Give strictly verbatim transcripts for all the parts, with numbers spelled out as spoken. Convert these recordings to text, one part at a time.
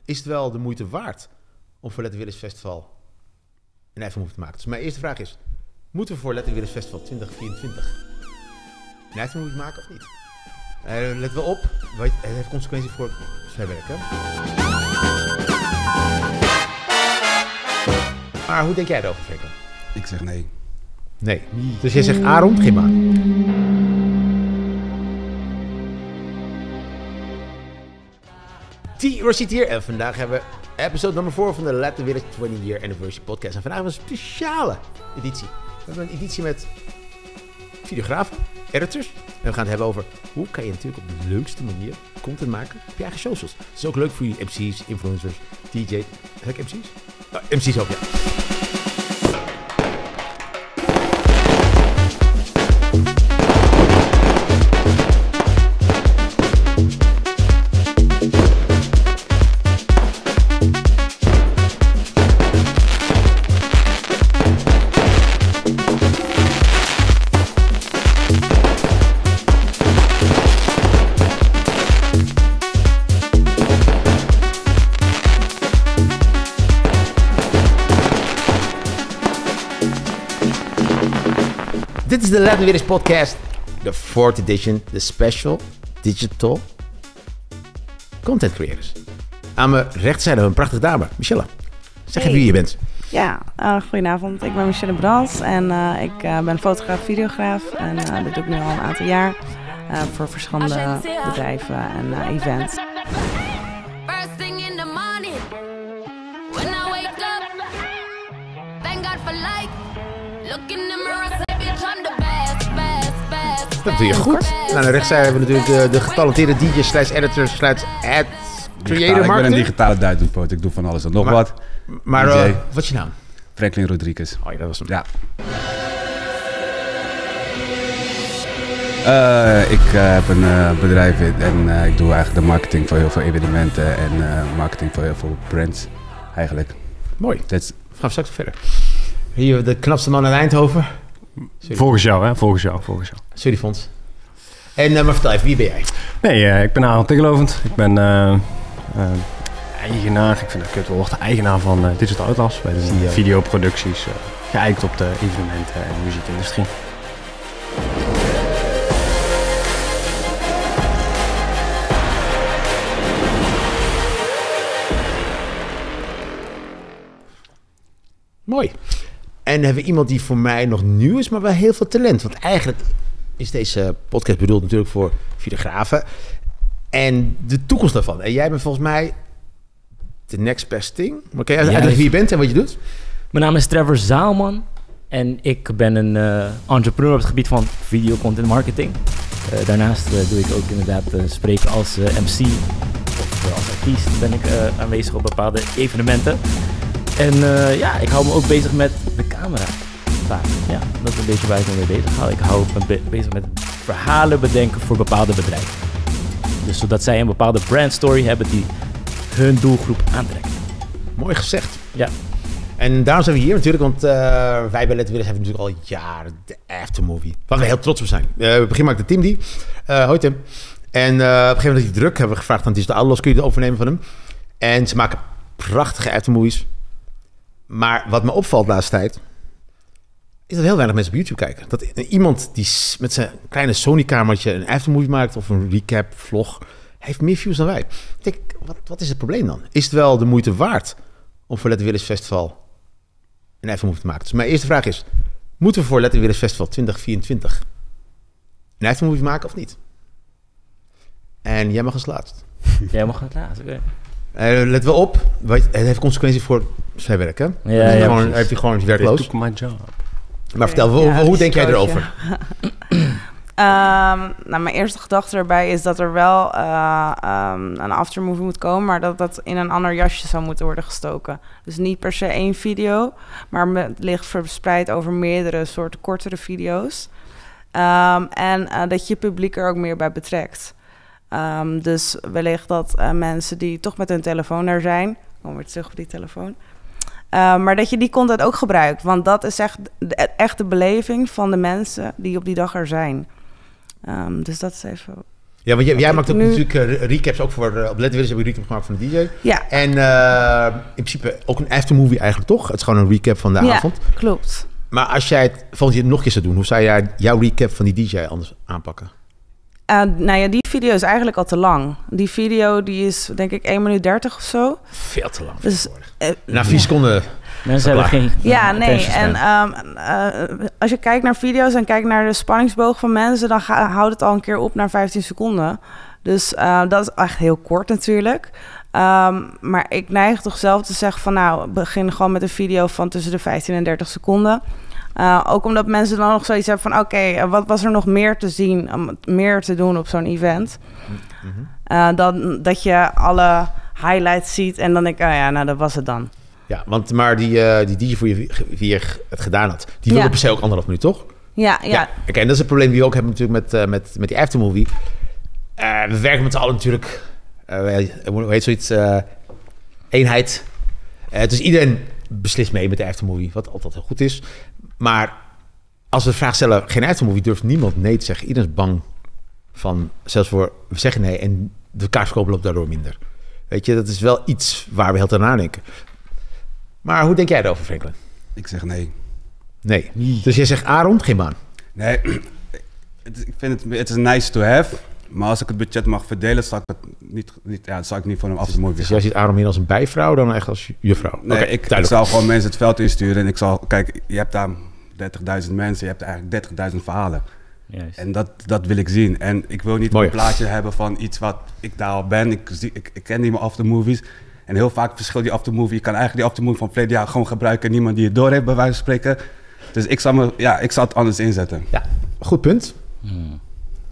is het wel de moeite waard om voor Let It Willis Festival een aftermovie te maken? Dus mijn eerste vraag is, moeten we voor Let It Willis Festival twintig vierentwintig een aftermovie maken of niet? Uh, let wel op, het heeft consequenties voor zijn werk, hè? Maar hoe denk jij erover, Frenkel? Ik zeg nee. Nee. Dus jij zegt Aaron, begin maar. T-Rashid hier en vandaag hebben we episode nummer vier van de Let It Willis twintig year Anniversary podcast. En vandaag hebben we een speciale editie. We hebben een editie met videografen, editors. En we gaan het hebben over hoe kan je natuurlijk op de leukste manier content maken op je eigen socials. Het is ook leuk voor jullie M C's, influencers, D J's. Zeg ik M C's? Oh, M C's ook, ja. Dit is de Let It Willis podcast, de fourth edition, de special digital content creators. Aan mijn rechterzijde een prachtige dame, Michelle. Zeg even wie je bent. Ja, uh, goedenavond. Ik ben Michelle Brands en uh, ik uh, ben fotograaf, videograaf. En uh, dit doe ik nu al een aantal jaar uh, voor verschillende bedrijven en uh, events. Dat doe je goed. Nou, aan rechterzijde hebben we natuurlijk de, de getalenteerde D J slash editor slash ad creator marketer. Ik ben een digitale duidendpoot. Ik doe van alles en nog maar, wat. Maar uh, wat is je naam? Franklin Rodriguez. Oh ja, dat was hem. Ja. Uh, ik uh, heb een uh, bedrijf en uh, ik doe eigenlijk de marketing voor heel veel evenementen en uh, marketing voor heel veel brands eigenlijk. Mooi. That's... We gaan straks verder. Hier de knapste man uit Eindhoven. Sorry. Volgens jou, hè? Volgens jou, volgens jou. Sorry, Fons. En uh, maar vertel even, wie ben jij? Nee, uh, ik ben Aaron Tegelovend. Ik ben uh, uh, eigenaar, ik vind dat kut woord, eigenaar van uh, Digital Atlas. Wij doen uh, videoproducties, uh, geëikt op de evenementen en de muziekindustrie. Mooi. En hebben we iemand die voor mij nog nieuw is, maar wel heel veel talent. Want eigenlijk is deze podcast bedoeld natuurlijk voor videografen. En de toekomst daarvan. En jij bent volgens mij de next best thing. Maar kan je uitleggen wie je bent en wat je doet? Mijn naam is Trevor Zaalman. En ik ben een uh, entrepreneur op het gebied van video content marketing. Uh, daarnaast uh, doe ik ook inderdaad uh, spreken als uh, M C. Of uh, als artiest ben ik uh, aanwezig op bepaalde evenementen. En uh, ja, ik hou me ook bezig met de camera. Vaak. Ja, dat is een beetje waar ik me mee bezig hou. Ik hou me be- bezig met verhalen bedenken voor bepaalde bedrijven. Dus zodat zij een bepaalde brandstory hebben die hun doelgroep aantrekt. Mooi gezegd. Ja. En daarom zijn we hier natuurlijk, want uh, wij bij Let It Willis hebben natuurlijk al jaren de aftermovie. Waar we heel trots op zijn. Uh, we beginnen met Tim die. Uh, hoi Tim. En uh, op een gegeven moment had hij druk. Hebben we gevraagd aan Digital Atlas, kun je het overnemen van hem? En ze maken prachtige aftermovies. Maar wat me opvalt de laatste tijd, is dat heel weinig mensen op YouTube kijken. Dat iemand die met zijn kleine Sony-kamertje een aftermovie maakt of een recap, vlog, heeft meer views dan wij. Ik denk, wat, wat is het probleem dan? Is het wel de moeite waard om voor Let It Willis Festival een aftermovie te maken? Dus mijn eerste vraag is, moeten we voor Let It Willis Festival twintig vierentwintig een aftermovie maken of niet? En jij mag als laatst. Jij mag het laatst, oké. Uh, let wel op, het heeft consequenties voor zijn werk, hè? Ja, ja, ja, gewoon, heeft hij gewoon werkloos. Took my job. Maar vertel, hoe, ja, hoe denk jij erover? um, nou, mijn eerste gedachte erbij is dat er wel uh, um, een aftermovie moet komen, maar dat dat in een ander jasje zou moeten worden gestoken. Dus niet per se één video, maar het ligt verspreid over meerdere soorten kortere video's. Um, en uh, dat je publiek er ook meer bij betrekt. Um, dus wellicht dat uh, mensen die toch met hun telefoon er zijn, kom weer terug op die telefoon, uh, maar dat je die content ook gebruikt. Want dat is echt de, echt de beleving van de mensen die op die dag er zijn. Um, dus dat is even Ja, want jij, jij maakt ook nu... natuurlijk uh, recaps ook voor... Uh, op Let Willis heb je recap gemaakt van de D J. Ja. En uh, in principe ook een aftermovie eigenlijk toch? Het is gewoon een recap van de ja, avond. Klopt. Maar als jij het volgend jaar nog een keer zou doen... hoe zou jij jouw recap van die D J anders aanpakken? Uh, nou ja, die video is eigenlijk al te lang. Die video die is denk ik één minuut dertig of zo. Veel te lang. Dus, uh, Na vier seconden... Mensen hebben geen... Ja, nee. En um, um, uh, als je kijkt naar video's en kijkt naar de spanningsboog van mensen... dan ga, houdt het al een keer op naar vijftien seconden. Dus uh, dat is echt heel kort natuurlijk. Um, maar ik neig toch zelf te zeggen van... nou, begin gewoon met een video van tussen de vijftien en dertig seconden... Uh, ook omdat mensen dan nog zoiets hebben van... oké, okay, uh, wat was er nog meer te zien, um, meer te doen op zo'n event? Mm-hmm. Uh, dan dat je alle highlights ziet en dan denk ik... oh ja, nou, dat was het dan. Ja, want maar die, uh, die D J voor je, wie je het gedaan had... die wilde ja. per se ook anderhalf minuut, toch? Ja, ja. ja. Oké, okay, en dat is het probleem die we ook hebben natuurlijk met, uh, met, met die aftermovie. Uh, we werken met z'n allen natuurlijk... Uh, hoe heet zoiets? Uh, eenheid. Uh, dus iedereen beslist mee met de aftermovie, wat altijd heel goed is... Maar als we de vraag stellen, geen aftermovie, durft niemand nee te zeggen. Iedereen is bang van, zelfs voor, we zeggen nee en de kaartverkoop loopt daardoor minder. Weet je, dat is wel iets waar we heel te nadenken. Maar hoe denk jij erover, Franklin? Ik zeg nee. Nee. Dus jij zegt Aaron, geen baan? Nee, het, ik vind het, het is nice to have. Maar als ik het budget mag verdelen, zal ik het niet, niet, ja, zal ik niet voor een aftermovie. Dus jij ziet Aaron meer als een bijvrouw dan echt als juffrouw? Nee, okay, ik, ik zal gewoon mensen het veld insturen en ik zal... Kijk, je hebt daar dertigduizend mensen, je hebt eigenlijk dertigduizend verhalen. Juist. En dat, dat wil ik zien. En ik wil niet Mooi. een plaatje hebben van iets wat ik daar al ben. Ik, ik, ik ken niet meer aftermovies. En heel vaak verschilt die aftermovie. Je kan eigenlijk die aftermovie van verleden jaar gewoon gebruiken en niemand die het door heeft, bij wijze van spreken. Dus ik zal, me, ja, ik zal het anders inzetten. Ja, goed punt. Hmm.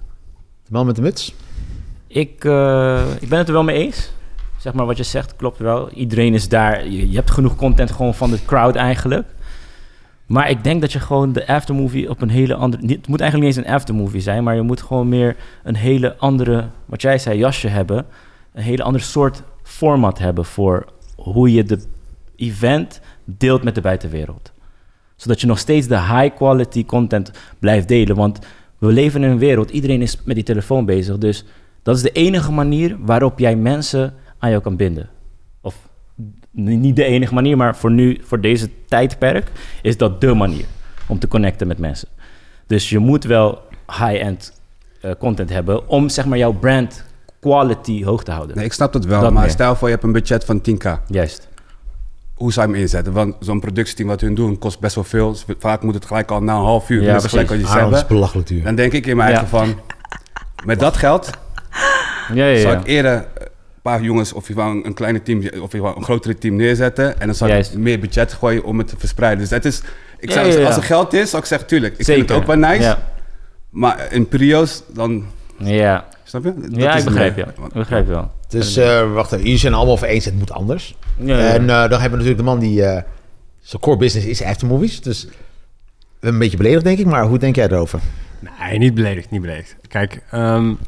De man met de muts. Ik, uh, ik ben het er wel mee eens. Zeg maar wat je zegt, klopt wel. Iedereen is daar. Je, je hebt genoeg content gewoon van de crowd eigenlijk. Maar ik denk dat je gewoon de aftermovie op een hele andere... Het moet eigenlijk niet eens een aftermovie zijn, maar je moet gewoon meer een hele andere, wat jij zei, jasje hebben. Een hele andere soort format hebben voor hoe je de event deelt met de buitenwereld. Zodat je nog steeds de high quality content blijft delen. Want we leven in een wereld, iedereen is met die telefoon bezig. Dus dat is de enige manier waarop jij mensen aan jou kan binden. Of niet de enige manier, maar voor nu, voor deze tijdperk, is dat de manier om te connecten met mensen. Dus je moet wel high-end uh, content hebben om zeg maar jouw brand quality hoog te houden. Nee, ik snap het wel, Dat maar meer. stel voor je hebt een budget van tien k. Juist. Hoe zou je hem inzetten? Want zo'n productieteam wat hun doen kost best wel veel. Vaak moet het gelijk al na een half uur. Ja, dus gelijk wat je Aaron hebben. is belachelijk duur. Dan denk ik in mijn Ja. eigen van, met dat geld Ja, ja, zou ja. ik eerder een paar jongens of een, een kleine team of een grotere team neerzetten. En dan zou Juist. ik meer budget gooien om het te verspreiden. Dus het is, ik Ja, zou, ja, ja. als er geld is, zou ik zeggen, tuurlijk, ik Zeker. vind het ook wel nice. Ja. Maar in perio's, dan, Ja, snap je? Dat ja is ik begrijp meer. je. Ik begrijp je wel. Dus uh, wacht even, jullie zijn allemaal over eens, het moet anders. Ja, ja. En uh, dan hebben we natuurlijk de man die... Uh, zijn core business is aftermovies. Dus we hebben een beetje beledigd, denk ik. Maar hoe denk jij erover? Nee, niet beledigd, niet beledigd. Kijk, um,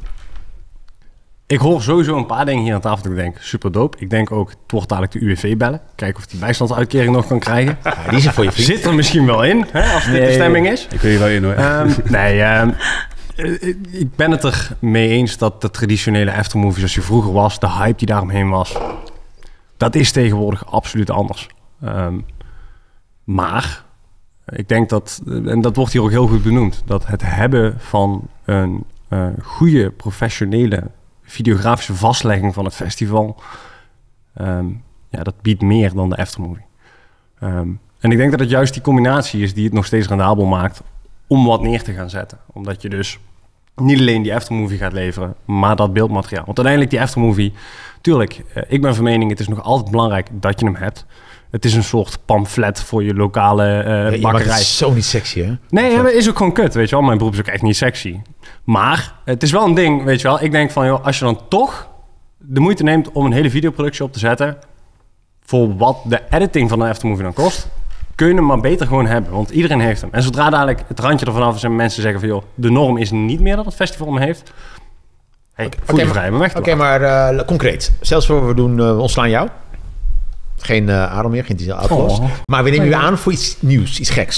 ik hoor sowieso een paar dingen hier aan tafel dat ik denk, super dope. Ik denk ook, het wordt dadelijk de U W V bellen. Kijken of die bijstandsuitkering nog kan krijgen. Ja, die is er voor je vriend. Zit er misschien wel in, hè, als dit Nee, de stemming is. Ik wil je wel in hoor. Um, nee, um, ik ben het er mee eens dat de traditionele aftermovies zoals die vroeger was, de hype die daaromheen was, dat is tegenwoordig absoluut anders. Um, maar ik denk dat, en dat wordt hier ook heel goed benoemd, dat het hebben van een uh, goede professionele videografische vastlegging van het festival, um, ja, dat biedt meer dan de aftermovie. Um, en ik denk dat het juist die combinatie is die het nog steeds rendabel maakt om wat neer te gaan zetten. Omdat je dus niet alleen die aftermovie gaat leveren, maar dat beeldmateriaal. Want uiteindelijk die aftermovie, tuurlijk, uh, ik ben van mening, het is nog altijd belangrijk dat je hem hebt. Het is een soort pamflet voor je lokale uh, Ja, maar bakkerij. het is zo niet sexy, hè? Nee, ja, maar is ook gewoon kut, weet je wel. Mijn beroep is ook echt niet sexy. Maar het is wel een ding, weet je wel. Ik denk van, joh, als je dan toch de moeite neemt om een hele videoproductie op te zetten, voor wat de editing van een aftermovie dan kost, kun je hem maar beter gewoon hebben. Want iedereen heeft hem. En zodra dadelijk het randje ervan af is en mensen zeggen van, joh, de norm is niet meer dat het festival hem heeft. Hey, Oké, voel je maar- vrij, maar weg te Oké, laten. maar uh, concreet. Zelfs voor we doen, uh, we ontslaan jou. Geen uh, Aaron meer, geen Diesel Outlaws. Oh. Maar we nemen je aan voor iets nieuws, iets geks.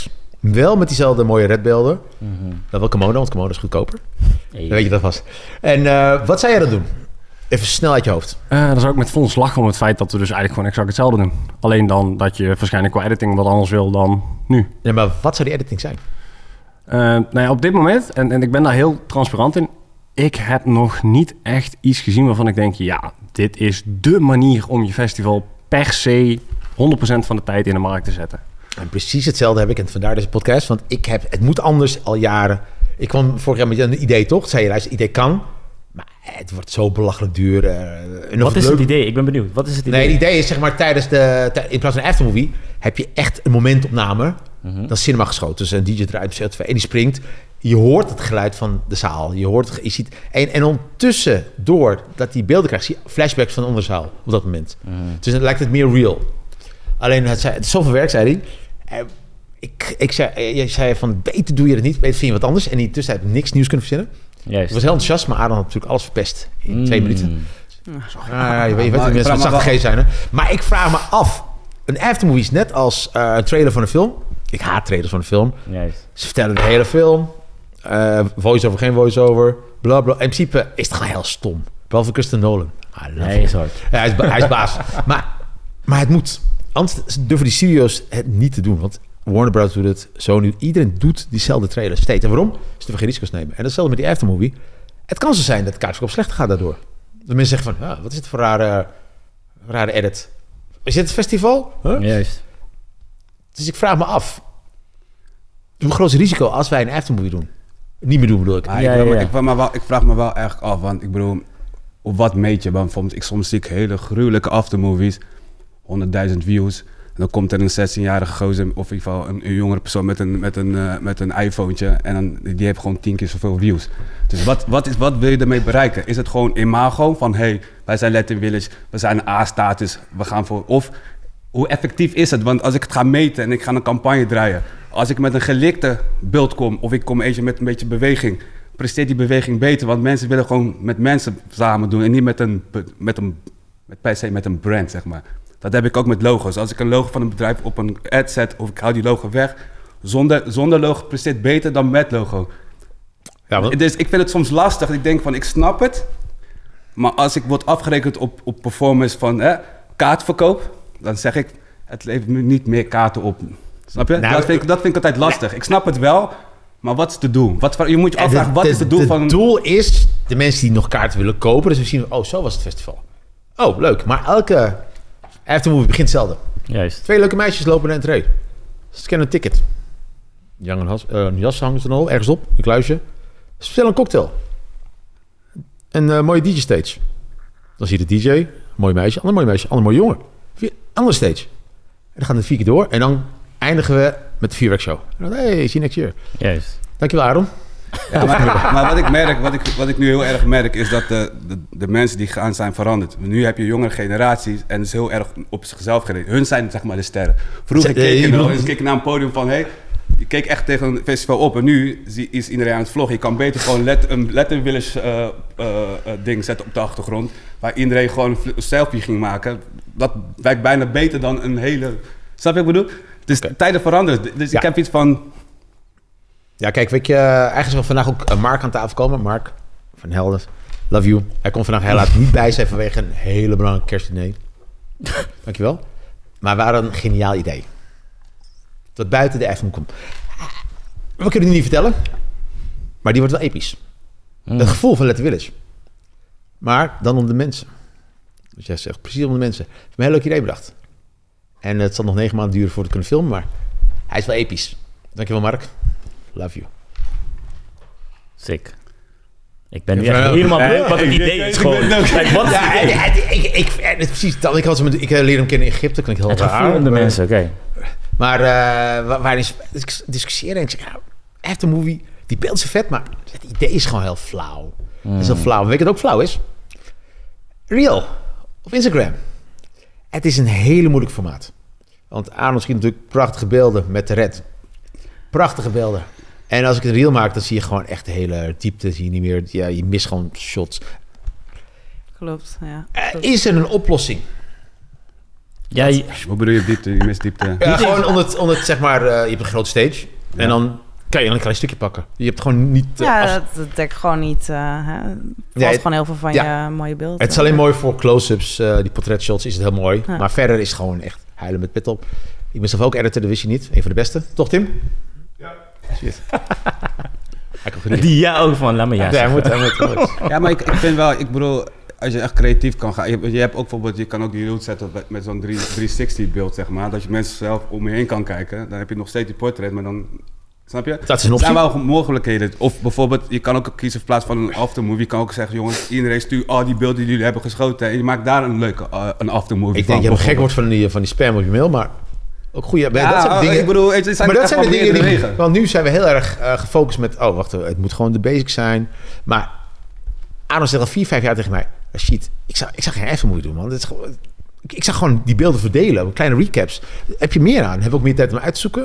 Wel met diezelfde mooie redbeelden. Mhm. Dat wel kimono, want kimono is goedkoper. Hey. Dan weet je dat vast. En uh, wat zou jij dan doen? Even snel uit je hoofd. Uh, dan zou ik met Fons lachen om het feit dat we dus eigenlijk gewoon exact hetzelfde doen. Alleen dan dat je waarschijnlijk qua editing wat anders wil dan nu. Ja, maar wat zou die editing zijn? Uh, nou ja, op dit moment, en, en ik ben daar heel transparant in... ik heb nog niet echt iets gezien waarvan ik denk... ja, dit is dé manier om je festival per se honderd procent van de tijd in de markt te zetten. En precies hetzelfde heb ik, en vandaar deze podcast. Want ik heb, het moet anders al jaren. Ik kwam vorig jaar met een idee, toch? Zei je, luister, het idee kan... maar het wordt zo belachelijk duur. Uh, en Wat is leuk... het idee? Ik ben benieuwd. Wat is het idee? Nee, het idee is zeg maar tijdens de... in plaats van een aftermovie heb je echt een momentopname. Mhm. Dan is cinema geschoten. Dus een D J eruit zet en die springt. Je hoort het geluid van de zaal. Je hoort het, je ziet... En, en ondertussen, door dat die beelden krijgt... zie je flashbacks van de onderzaal op dat moment. Mhm. Dus dan lijkt het meer real. Alleen, het, zei, het is zoveel werk, zei hij. Uh, ik, ik zei, je zei van, beter doe je het niet. Beter vind je wat anders. En in die tussentijd heb ik niks nieuws kunnen verzinnen. Juist. Ik was heel enthousiast, maar Adam had natuurlijk alles verpest. In twee Mm. minuten. Ah, je weet, je weet Maar hoe ik mensen met vraag me zachte wel- G zijn. Hè? Maar ik vraag me af. Een aftermovie is net als uh, een trailer van een film. Ik haat trailers van een film. Juist. Ze vertellen de hele film. Uh, voice-over, geen voice-over. Bla, bla. In principe is het gewoon heel stom. Behalve Christopher Nolan. I love Hij him. is hard. Ja, hij, is ba- hij is baas. maar, maar het moet. Anders durven die studio's het niet te doen. Want Warner Bros. Doet het. Sony. Iedereen doet diezelfde trailers steeds. En waarom? Ze durven geen risico's nemen. En datzelfde met die aftermovie. Het kan zo zijn dat de kaartverkoop slechter gaat daardoor. Dat mensen zeggen van, ah, wat is het voor rare, rare edit? Is dit het festival? Huh? Juist. Dus ik vraag me af. Hoe groot is het risico als wij een aftermovie doen? Niet meer doen bedoel ik. Maar Ja, ik, wil ja, me- ja. Ik, vraag me wel, ik vraag me wel echt af, want ik bedoel, op wat meet je? Want bijvoorbeeld, ik soms zie ik hele gruwelijke aftermovies, honderdduizend views. En dan komt er een zestienjarige gozer, of in ieder geval een, een jongere persoon met een, met een, uh, met een iPhonetje. En dan, die heeft gewoon tien keer zoveel views. Dus wat, wat, is, wat wil je ermee bereiken? Is het gewoon imago van, hey, wij zijn Latin Village, we zijn een A-status, we gaan voor... Of hoe effectief is het? Want als ik het ga meten en ik ga een campagne draaien, als ik met een gelikte beeld kom of ik kom eentje met een beetje beweging, presteert die beweging beter. Want mensen willen gewoon met mensen samen doen en niet met een, met een, met per se met een brand, zeg maar. Dat heb ik ook met logo's. Als ik een logo van een bedrijf op een ad zet of ik hou die logo weg, zonder, zonder logo presteert beter dan met logo. Ja, want- Dus ik vind het soms lastig. Ik denk van, ik snap het. Maar als ik word afgerekend op, op performance van hè, kaartverkoop, dan zeg ik, het levert me niet meer kaarten op. Snap je? Nou, dat, vind ik, dat vind ik altijd lastig. Ik snap het wel, maar wat is te doen? Wat, voor- je moet je En afvragen, wat is het doel Het van... doel is de mensen die nog kaarten willen kopen. Dus we zien, oh, zo was het festival. Oh, leuk. Maar elke aftermovie begint hetzelfde. Juist. Twee leuke meisjes lopen naar een tree. Scan een ticket. Jan een, has, uh, een jas hangen ze dan al, ergens op, een kluisje. Speel een cocktail. Een uh, mooie D J-stage. Dan zie je de D J, een mooi meisje, ander mooi meisje, ander mooi jongen. Vier, andere stage. En dan gaan we vier keer door. En dan eindigen we met de vuurwerkshow. En dan, hey, see you next year. Juist. Dankjewel, Aaron. Ja, maar, maar wat ik merk, wat ik, wat ik nu heel erg merk, is dat de, de, de mensen die gaan zijn veranderd. Nu heb je jongere generaties en het is heel erg op zichzelf gericht. Hun zijn zeg maar de sterren. Vroeger Eh, keek je je, nog, bedoelt- eens keek je naar een podium van, hey, je keek echt tegen een festival op. En nu zie- is iedereen aan het vloggen. Je kan beter gewoon let, een Latin Village uh, uh, uh, ding zetten op de achtergrond. Waar iedereen gewoon een fl- een selfie ging maken. Dat werkt bijna beter dan een hele... Snap je wat ik bedoel? Dus Oké. tijden veranderen. Dus Ja. ik heb iets van... Ja, kijk, weet je, uh, eigenlijk wil vandaag ook uh, Mark aan tafel komen. Mark van Helden, love you. Hij kon vandaag helaas niet bij zijn vanwege een hele belangrijke kerstdiner. Dankjewel. Maar we hadden een geniaal idee. Dat buiten de Efteling komt. We kunnen die niet vertellen, maar die wordt wel episch. Mm. Het gevoel van Latin Village. Maar dan om de mensen. Dus jij zegt precies om de mensen. Ik heb een heel leuk idee bedacht. En het zal nog negen maanden duren voordat we kunnen filmen, maar hij is wel episch. Dankjewel, Mark. Love you. Sick. Ik ben nu Ja, echt ja. helemaal Ja, benieuwd wat het ik- idee ik- is ik gewoon. ben ook- Kijk, wat is Ja, het idee? het- het- ik, ik, het is precies dat. Ik, had hem, ik leerde hem kennen in Egypte, klinkt heel Het raar. gevoel van de maar- mensen, oké. Maar uh, waar, waarin ik discussiëren en ik zeg, ja, aftermovie, die beeld is vet, maar het idee is gewoon heel flauw. Het is heel flauw. Weet je wat ook flauw is? Reel of Instagram. Het is een hele moeilijk formaat. Want Arnold schiet natuurlijk prachtige beelden met de red. Prachtige beelden. En als ik een reel maak, dan zie je gewoon echt de hele diepte. Zie je niet meer. Ja, je mist gewoon shots. Klopt, ja. Uh, Klopt. is er een oplossing? Ja, je- Hoe bedoel je diepte? Je mist diepte. Ja, gewoon onder het, onder het, zeg maar, uh, je hebt een groot stage. En dan kan je dan een klein stukje pakken. Je hebt gewoon niet... Uh, Ja, af... dat, dat dekt gewoon niet... Uh, hè, valt Ja, het, gewoon heel veel van ja. je mooie beelden. Het is alleen mooi voor close-ups, uh, die portret-shots is het heel mooi. Ja. Maar verder is het gewoon echt huilen met pit op. Ik ben zelf ook editor, dat wist je niet. Een van de beste. Toch, Tim? Ja. Shit. Die ja ook van, laat me ja Ja, hij moet, hij moet, hij moet. Ja, maar ik, ik vind wel, ik bedoel, als je echt creatief kan gaan. Je, je hebt ook bijvoorbeeld, je kan ook die reel zetten met, met zo'n driehonderdzestig beeld, zeg maar. Dat je mensen zelf om je heen kan kijken. Dan heb je nog steeds die portret, maar dan... Snap je? Dat is een Er optie. zijn wel mogelijkheden. Of bijvoorbeeld, je kan ook kiezen in plaats van een aftermovie. Je kan ook zeggen, jongens, iedereen stuurt al die beelden die jullie hebben geschoten. En je maakt daar een leuke uh, een aftermovie Ik van. denk dat je gek wordt van die, van die spam op je mail, maar ook goede... Ja, dat zijn dingen, ik bedoel, het zijn maar dat echt zijn de wel dingen die... meerdere wegen. Want nu zijn we heel erg uh, gefocust met... Oh, wacht, het moet gewoon de basic zijn. Maar Aaron zegt al vier, vijf jaar tegen mij... Shit, ik zou, ik zou geen aftermovie doen, man. Dat is gewoon, ik, ik zou gewoon die beelden verdelen. Kleine recaps. Heb je meer aan? Heb ik ook meer tijd om uit te zoeken?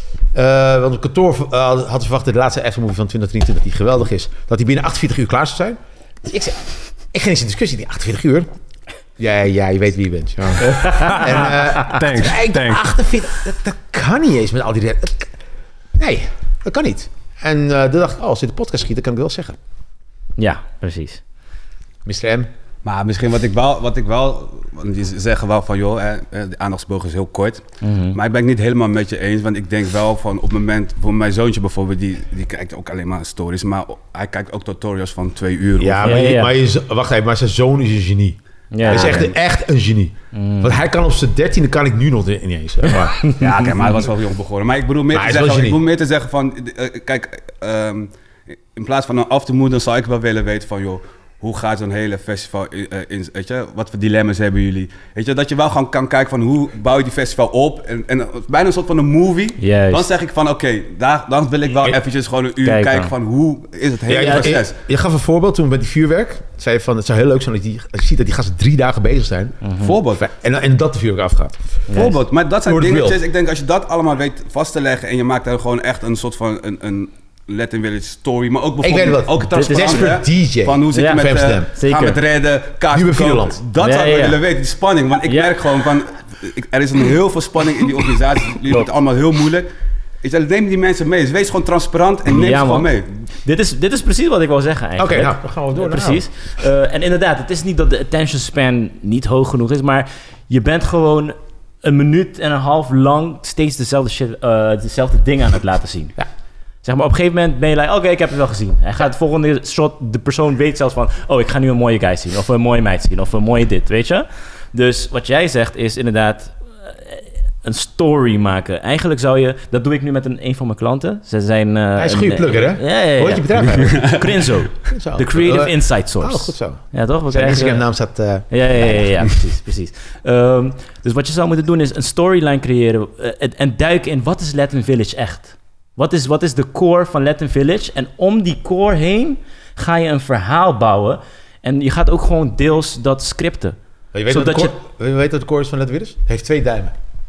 Uh, want op kantoor uh, hadden verwacht de laatste aftermovie van twintig drieëntwintig... die geweldig is, dat die binnen achtenveertig uur klaar zou zijn. Dus ik zei... Ik ging eens in discussie, die achtenveertig uur... Ja, ja, je weet wie je bent. Ja. En, uh, Thanks, ik, thanks. achtenveertig, dat, dat kan niet eens met al die... Dat, nee, dat kan niet. En uh, toen dacht ik, oh, als dit de podcast schiet, dan kan ik wel zeggen. Ja, precies. mister M. Maar misschien wat ik wel, wat ik wel, want die zeggen wel van joh, hè, de aandachtsboog is heel kort. Mm-hmm. Maar ik ben het niet helemaal met je eens, want ik denk wel van op het moment, voor mijn zoontje bijvoorbeeld, die, die kijkt ook alleen maar stories, maar hij kijkt ook tutorials van twee uur. Ja, of, maar, ja, je, ja. maar je, zo- wacht even, maar zijn zoon is een genie. Ja, hij is ja. echt, een- echt een genie. Mm. Want hij kan op zijn dertiende, kan ik nu nog niet eens. Hè, maar, Ja, kijk, maar hij was wel jong begonnen. Maar ik bedoel meer, Maar te hij is wel zeggen, ik genie. bedoel meer te zeggen van, uh, kijk, um, in plaats van een aftermoon, dan zou ik wel willen weten van joh, hoe gaat zo'n hele festival in, uh, in, weet je, wat voor dilemma's hebben jullie? Weet je, dat je wel gewoon kan kijken van hoe bouw je die festival op en, en bijna een soort van een movie. Juist. Dan zeg ik van oké, daar dan wil ik wel Ik- eventjes gewoon een uur Kijk kijken dan. van hoe is het hele ja, ja, proces. je, je gaf een voorbeeld toen met die vuurwerk. Zei je van, het zou heel leuk zijn dat je, als je ziet dat die gasten drie dagen bezig zijn. Voorbeeld. En, en dat de vuurwerk afgaat. Voorbeeld, maar dat zijn Door het dingetjes. wil. Ik denk als je dat allemaal weet vast te leggen en je maakt daar gewoon echt een soort van een, een Latin Village story, maar ook bijvoorbeeld weet het wel. ook Dit transparant, is voor hè? D J. Van hoe zit Ja, je met Fam uh, Stam. Zeker. gaan met redden, kaart Nu bij verkopen. Videoland. Dat Ja, zou ik ja, ja. willen weten, die spanning, want ik Ja. merk gewoon van ik, er is een heel veel spanning in die organisatie. Jullie doen het allemaal heel moeilijk. Ik zeg, neem die mensen mee. Dus wees gewoon transparant en neem Ja, ze gewoon man. mee. Dit is, dit is precies wat ik wil zeggen Oké, eigenlijk. nou, dan gaan we door. Ja, naar precies. Uh, en inderdaad, het is niet dat de attention span niet hoog genoeg is, maar je bent gewoon een minuut en een half lang steeds dezelfde, shit, uh, dezelfde dingen aan het laten zien. Ja. Zeg maar, op een gegeven moment ben je like, oké, ik heb het wel gezien. Hij gaat het volgende shot, de persoon weet zelfs van, oh, ik ga nu een mooie guy zien, of een mooie meid zien, of een mooie dit, weet je? Dus wat jij zegt is inderdaad uh, een story maken. Eigenlijk zou je, dat doe ik nu met een, een van mijn klanten. Ze zijn... Uh, Hij is een goede plugger, hè? Ja, ja, ja. Hoe heet je bedrijf eigenlijk? Crinzo. Zo. De Creative Uh, Insight Source. Oh, goed zo. Ja, toch? We Zijn krijgen- Instagram-naam staat... Uh, Ja, ja, ja, ja, ja, precies, precies. Um, dus wat je zou moeten doen is een storyline creëren uh, en, en duiken in wat is Latin Village echt? Wat is, wat is de core van Latin Village? En om die core heen ga je een verhaal bouwen. En je gaat ook gewoon deels dat scripten. je, weet Zodat wat de core, je weet wat de core is van Let Widders? Hij heeft twee duimen.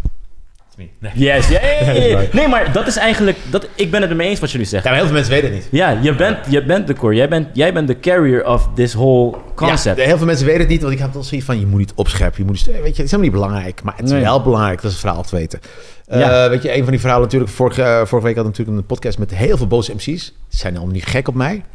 Nee. Yes, ja, ja, ja, ja. Nee, maar dat is eigenlijk... Dat, ik ben het ermee eens wat jullie Ja, zeggen. maar heel veel mensen weten het niet. Ja, je bent, je bent de core. Jij bent, jij bent de carrier of this whole concept. Ja, heel veel mensen weten het niet, want ik heb wel zoiets van, je moet niet opscheppen. Je moet, weet je, het is helemaal niet belangrijk, maar het is Nee. wel belangrijk dat ze het verhaal te weten. Uh, Ja. Weet je, een van die verhalen natuurlijk, vorige, uh, vorige week had ik natuurlijk een podcast met heel veel boze M C's. Ze zijn allemaal niet gek op mij.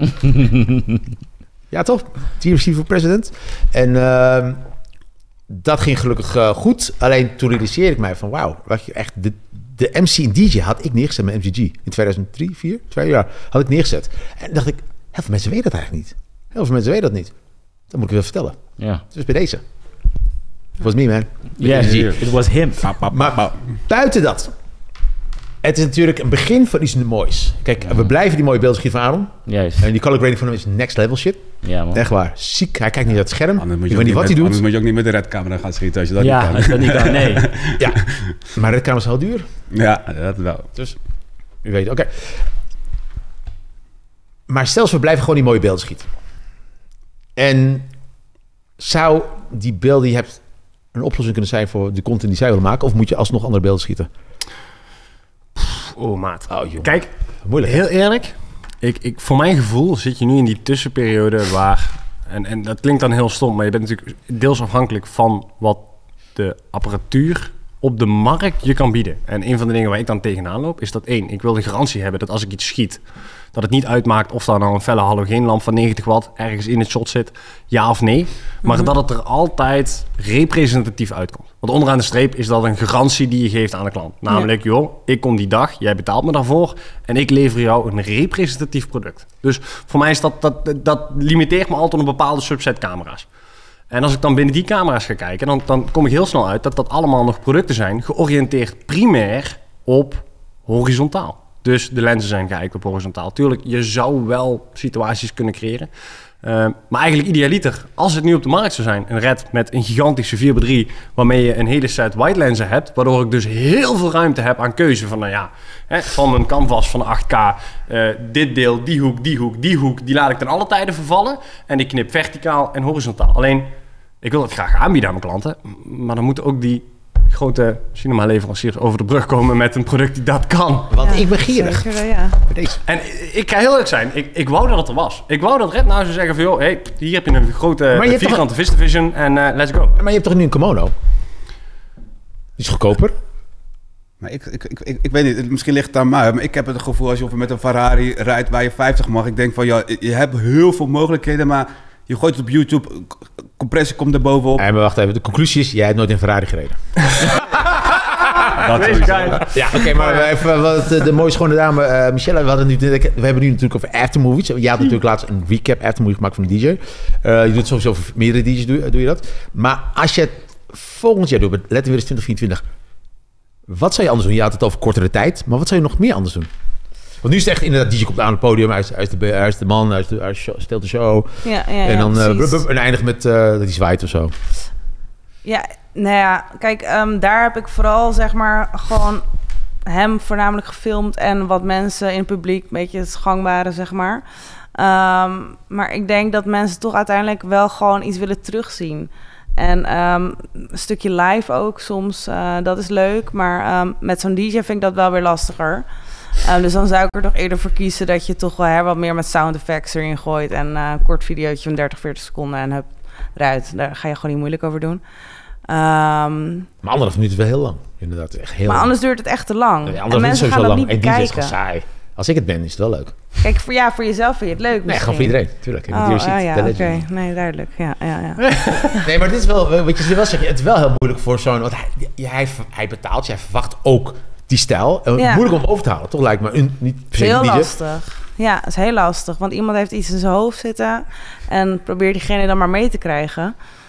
Ja, toch? T R C voor president. En uh, dat ging gelukkig uh, goed. Alleen toen realiseerde ik mij van, wauw, wat je echt, de, de M C en D J had ik neergezet met M C G. In tweeduizend drie, vier, twee jaar had ik neergezet. En dacht ik, heel veel mensen weten dat eigenlijk niet. Heel veel mensen weten dat niet. Dat moet ik wel vertellen. Ja. Dus bij deze. It was me, man. Yes, M C G. it was him. Maar buiten dat. Het is natuurlijk een begin van iets moois. Kijk, we blijven die mooie beelden schieten van Aaron. Juist. En die color grading van hem is next level shit. Ja, man. Echt waar. Ziek. Hij kijkt niet naar het scherm. Anders moet Ik je, weet niet ook wat niet hij met, doet. anders moet je ook niet met de redcamera gaan schieten als je dat Ja, niet als kan. dat niet kan, nee. Ja. Maar de camera is heel duur. Ja, dat wel. Dus, u weet, oké. Maar stel ze, we blijven gewoon die mooie beelden schieten. En zou die beelden die je hebt een oplossing kunnen zijn voor de content die zij willen maken? Of moet je alsnog andere beelden schieten? Oh, maat. Oh, joh. Kijk, Moeilijk. hè? heel eerlijk. Ik, ik, voor mijn gevoel zit je nu in die tussenperiode waar... En, en dat klinkt dan heel stom, maar je bent natuurlijk deels afhankelijk van wat de apparatuur op de markt je kan bieden. En een van de dingen waar ik dan tegenaan loop, is dat één, ik wil de garantie hebben dat als ik iets schiet, dat het niet uitmaakt of daar nou een felle halogeenlamp van negentig watt ergens in het shot zit, ja of nee. Maar mm-hmm. dat het er altijd representatief uitkomt. Want onderaan de streep is dat een garantie die je geeft aan de klant. Namelijk, ja. joh, ik kom die dag, jij betaalt me daarvoor en ik lever jou een representatief product. Dus voor mij is dat, dat, dat limiteert me altijd op een bepaalde subset camera's. En als ik dan binnen die camera's ga kijken, dan, dan kom ik heel snel uit dat dat allemaal nog producten zijn georiënteerd primair op horizontaal. Dus de lenzen zijn geëikt op horizontaal. Tuurlijk, je zou wel situaties kunnen creëren. Uh, maar eigenlijk idealiter, als het nu op de markt zou zijn, een Red met een gigantische vier bij drie, waarmee je een hele set wide lenzen hebt, waardoor ik dus heel veel ruimte heb aan keuze van, nou ja, hè, van een canvas van acht K, uh, dit deel, die hoek, die hoek, die hoek, die laat ik ten alle tijden vervallen en ik knip verticaal en horizontaal. Alleen, ik wil het graag aanbieden aan mijn klanten, maar dan moeten ook die grote cinema-leveranciers over de brug komen met een product die dat kan. Want ja, ik ben gierig. Zeker, ja. En ik ga heel eerlijk zijn, ik, ik wou dat het er was. Ik wou dat Red nou zou zeggen van, joh, hey, hier heb je een grote vierkante VistaVision en uh, let's go. Maar je hebt toch nu een kimono? Die is goedkoper. Maar ik, ik, ik, ik, ik weet niet, misschien ligt het aan mij, maar ik heb het gevoel als je met een Ferrari rijdt waar je vijftig mag. Ik denk van, ja, je hebt heel veel mogelijkheden, maar je gooit het op YouTube, compressie komt er bovenop. Ja, maar wacht even, de conclusie is, jij hebt nooit in Ferrari gereden. Dat is ja, oké, okay, maar even wat de, de mooie schone dame uh, Michelle, we, hadden nu, we hebben nu natuurlijk over aftermovies. Je had mm-hmm. natuurlijk laatst een recap aftermovie gemaakt van een D J. Uh, je doet sowieso voor meerdere D J's, doe, doe je dat. Maar als je het volgend jaar doet, let weer eens twintig vierentwintig, wat zou je anders doen? Je had het over kortere tijd, maar wat zou je nog meer anders doen? Want nu is het echt inderdaad, D J komt aan het podium, hij is, hij is, de, hij is de man, hij, is de, hij stelt de show. Ja, ja, en dan ja, uh, blub, blub, en eindigt met uh, dat hij zwaait of zo. Ja, nou ja, kijk, um, daar heb ik vooral zeg maar gewoon hem voornamelijk gefilmd en wat mensen in het publiek, een beetje het gangbare zeg maar. Um, maar ik denk dat mensen toch uiteindelijk wel gewoon iets willen terugzien. En um, een stukje live ook soms, uh, dat is leuk. Maar um, met zo'n D J vind ik dat wel weer lastiger. Um, dus dan zou ik er toch eerder voor kiezen dat je toch wel hè, wat meer met sound effects erin gooit. En uh, een kort videootje van dertig, veertig seconden en hup, eruit. Daar ga je gewoon niet moeilijk over doen. Um, maar anderhalf minuut is wel heel lang, inderdaad. Echt heel maar lang. anders duurt het echt te lang. Ja, en mensen gaan dat lang. niet bekijken. En saai. Als ik het ben, is het wel leuk. Kijk, voor, ja, voor jezelf vind je het leuk. Nee, gewoon voor iedereen, tuurlijk. Oh, ah, ja, oké. Okay. Nee, duidelijk. Ja, ja, ja. Nee, maar dit is wel, wat je wel zegt, het is wel heel moeilijk voor zo'n, want hij, hij, hij betaalt, jij verwacht ook die stijl. Ja. Moeilijk om over te halen, toch lijkt me. Een, niet per heel niet lastig. Ja, het is heel lastig, want iemand heeft iets in zijn hoofd zitten en probeert diegene dan maar mee te krijgen.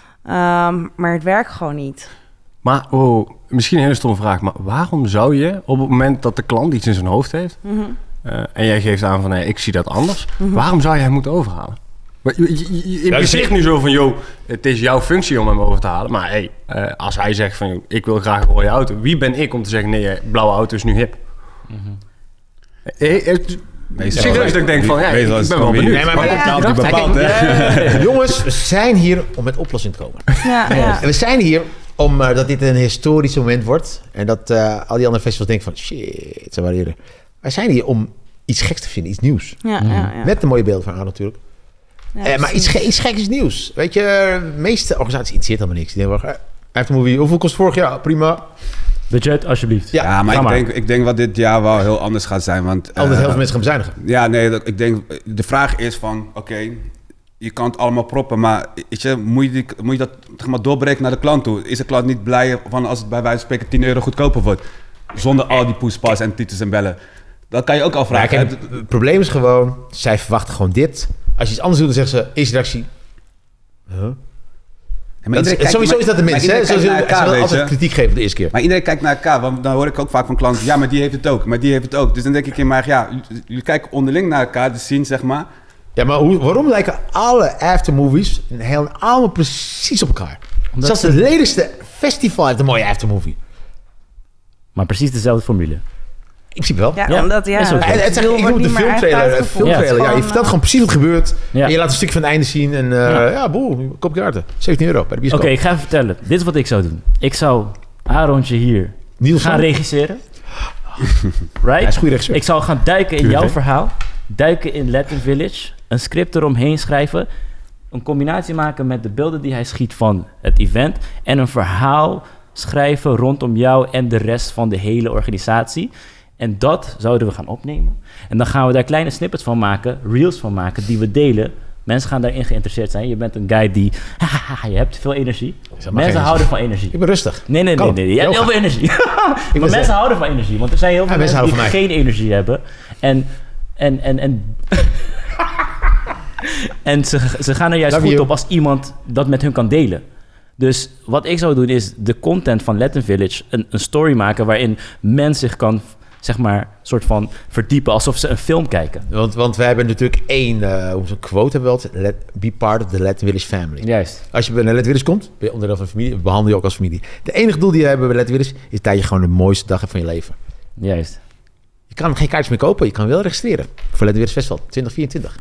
Um, maar het werkt gewoon niet. Maar, oh, misschien een hele stomme vraag, maar waarom zou je op het moment dat de klant iets in zijn hoofd heeft, mm-hmm. uh, en jij geeft aan van, hey, ik zie dat anders, mm-hmm. waarom zou je hem moeten overhalen? Je, je, je, je ja, zegt nu zo van, joh, het is jouw functie om hem over te halen, maar hey, uh, als hij zegt van, joh, ik wil graag een rode auto, wie ben ik om te zeggen, nee, blauwe auto is nu hip? Mm-hmm. Hey, het, Meestal serieus dat ik denk van, ja, ik ben wel benieuwd. Nee, maar, maar, ja, ja, bepaald, hè? Jongens, we zijn hier om met oplossing te komen. Ja, ja. En we zijn hier omdat uh, dit een historisch moment wordt. En dat uh, al die andere festivals denken van, shit, ze waren hier. Wij zijn hier om iets geks te vinden, iets nieuws. Ja, mm. ja, ja. Met een mooie beelden van haar natuurlijk. Ja, uh, maar iets, iets geks is nieuws. Weet je, de meeste organisaties interesseert helemaal niks. Die denken, Aftermovie, hoeveel kost vorig jaar? Prima. Budget, alsjeblieft. Ja, ja maar, ik, maar. Denk, ik denk wat dit jaar wel heel anders gaat zijn. Want, Altijd uh, heel veel mensen gaan bezuinigen. Ja, nee, ik denk, de vraag is van, oké, okay, je kan het allemaal proppen, maar weet je, moet, je die, moet je dat zeg maar, doorbreken naar de klant toe? Is de klant niet blij van als het bij wijze van spreken tien euro goedkoper wordt? Zonder al die poespas en titels en bellen. Dat kan je ook afvragen. Ja, kijk, het probleem is gewoon, zij verwachten gewoon dit. Als je iets anders doet, dan zeggen ze, eerste reactie. Huh? Ja, maar dat is, kijkt, sowieso maar, is dat de minst, hè? Ze willen altijd kritiek geven de eerste keer. Maar iedereen kijkt naar elkaar, want dan hoor ik ook vaak van klanten, ja, maar die heeft het ook, maar die heeft het ook. Dus dan denk ik in mij, ja, jullie kijken onderling naar elkaar, de scene, zeg maar. Ja, maar hoe, waarom lijken alle aftermovies heel, allemaal precies op elkaar? Omdat Zelfs het lelijkste festival heeft een mooie aftermovie. Maar precies dezelfde formule. In principe wel. Ja, ja. Omdat, ja, het, het, het, het, ik noem de filmtrailer. De filmtrailer. Ja, ja, je vertelt gewoon precies wat gebeurt. Ja. En je laat een stukje van het einde zien. En uh, ja, ja boe, kopje kaarten. zeventien euro bij de bioscoop. Oké, okay, ik ga even vertellen. Dit is wat ik zou doen. Ik zou Aarontje hier Niels gaan regisseren. Right? Hij is goede regisseur. Ik zou gaan duiken in jouw verhaal. Duiken in Latin Village. Een script eromheen schrijven. Een combinatie maken met de beelden die hij schiet van het event. En een verhaal schrijven rondom jou en de rest van de hele organisatie. En dat zouden we gaan opnemen. En dan gaan we daar kleine snippets van maken, reels van maken, die we delen. Mensen gaan daarin geïnteresseerd zijn. Je bent een guy die... je hebt veel energie. Mensen houden van energie. Ik ben rustig. Nee, nee, nee. nee. Je hebt heel veel energie. maar mensen zeg... houden van energie. Want er zijn heel veel ja, mensen, mensen die geen energie hebben. En... en, en, en En ze, ze gaan er juist Love goed you. op als iemand dat met hun kan delen. Dus wat ik zou doen is de content van Latin Village een, een story maken waarin men zich kan, zeg maar, soort van verdiepen alsof ze een film kijken. Want, want wij hebben natuurlijk één, uh, hoe zo'n quote hebben we altijd, let, be part of the Latin Village family. Juist. Als je bij Latin Village komt, ben je onderdeel van de familie, behandel je ook als familie. De enige doel die we hebben bij Latin Village is dat je gewoon de mooiste dag hebt van je leven. Juist. Je kan geen kaartjes meer kopen, je kan wel registreren voor Latin Village Festival twintig vierentwintig.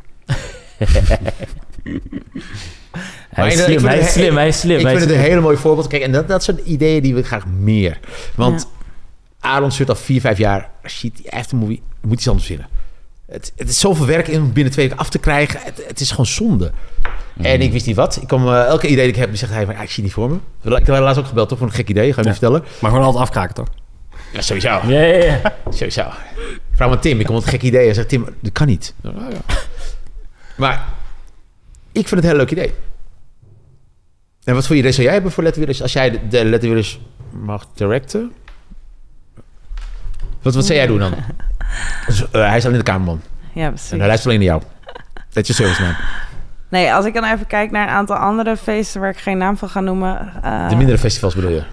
Hij is slim, hij is slim, hij is slim. Ik vind het een hele mooi voorbeeld. Kijk, en dat, dat zijn ideeën die we graag meer. Want ja. Aaron zit al vier, vijf jaar. Shit, die aftermovie moet iets anders vinden. Het, het is zoveel werk in binnen twee weken af te krijgen. Het, het is gewoon zonde. Mm. En ik wist niet wat. Ik kom, uh, elke idee die ik heb, die zegt hij van, ah, ik zie niet voor me. Ik heb laatst ook gebeld, toch? Voor een gek idee. Ga je ja. me vertellen. Maar gewoon altijd afkraken, toch? Ja, sowieso. Ja, ja, ja. Sowieso. Vraag maar Tim. Ik kom met een gek idee. En zegt Tim, dat kan niet. Oh, ja. Maar ik vind het een heel leuk idee. En wat voor idee zou jij hebben voor Latin Village? Als jij de, de Latin Village mag directen? Wat, wat zou jij doen dan? Dus, uh, hij is al in de kamerman. Ja, precies. En hij luistert alleen naar jou. Dat is je service naam. Nee, als ik dan even kijk naar een aantal andere feesten waar ik geen naam van ga noemen. Uh... De mindere festivals bedoel je?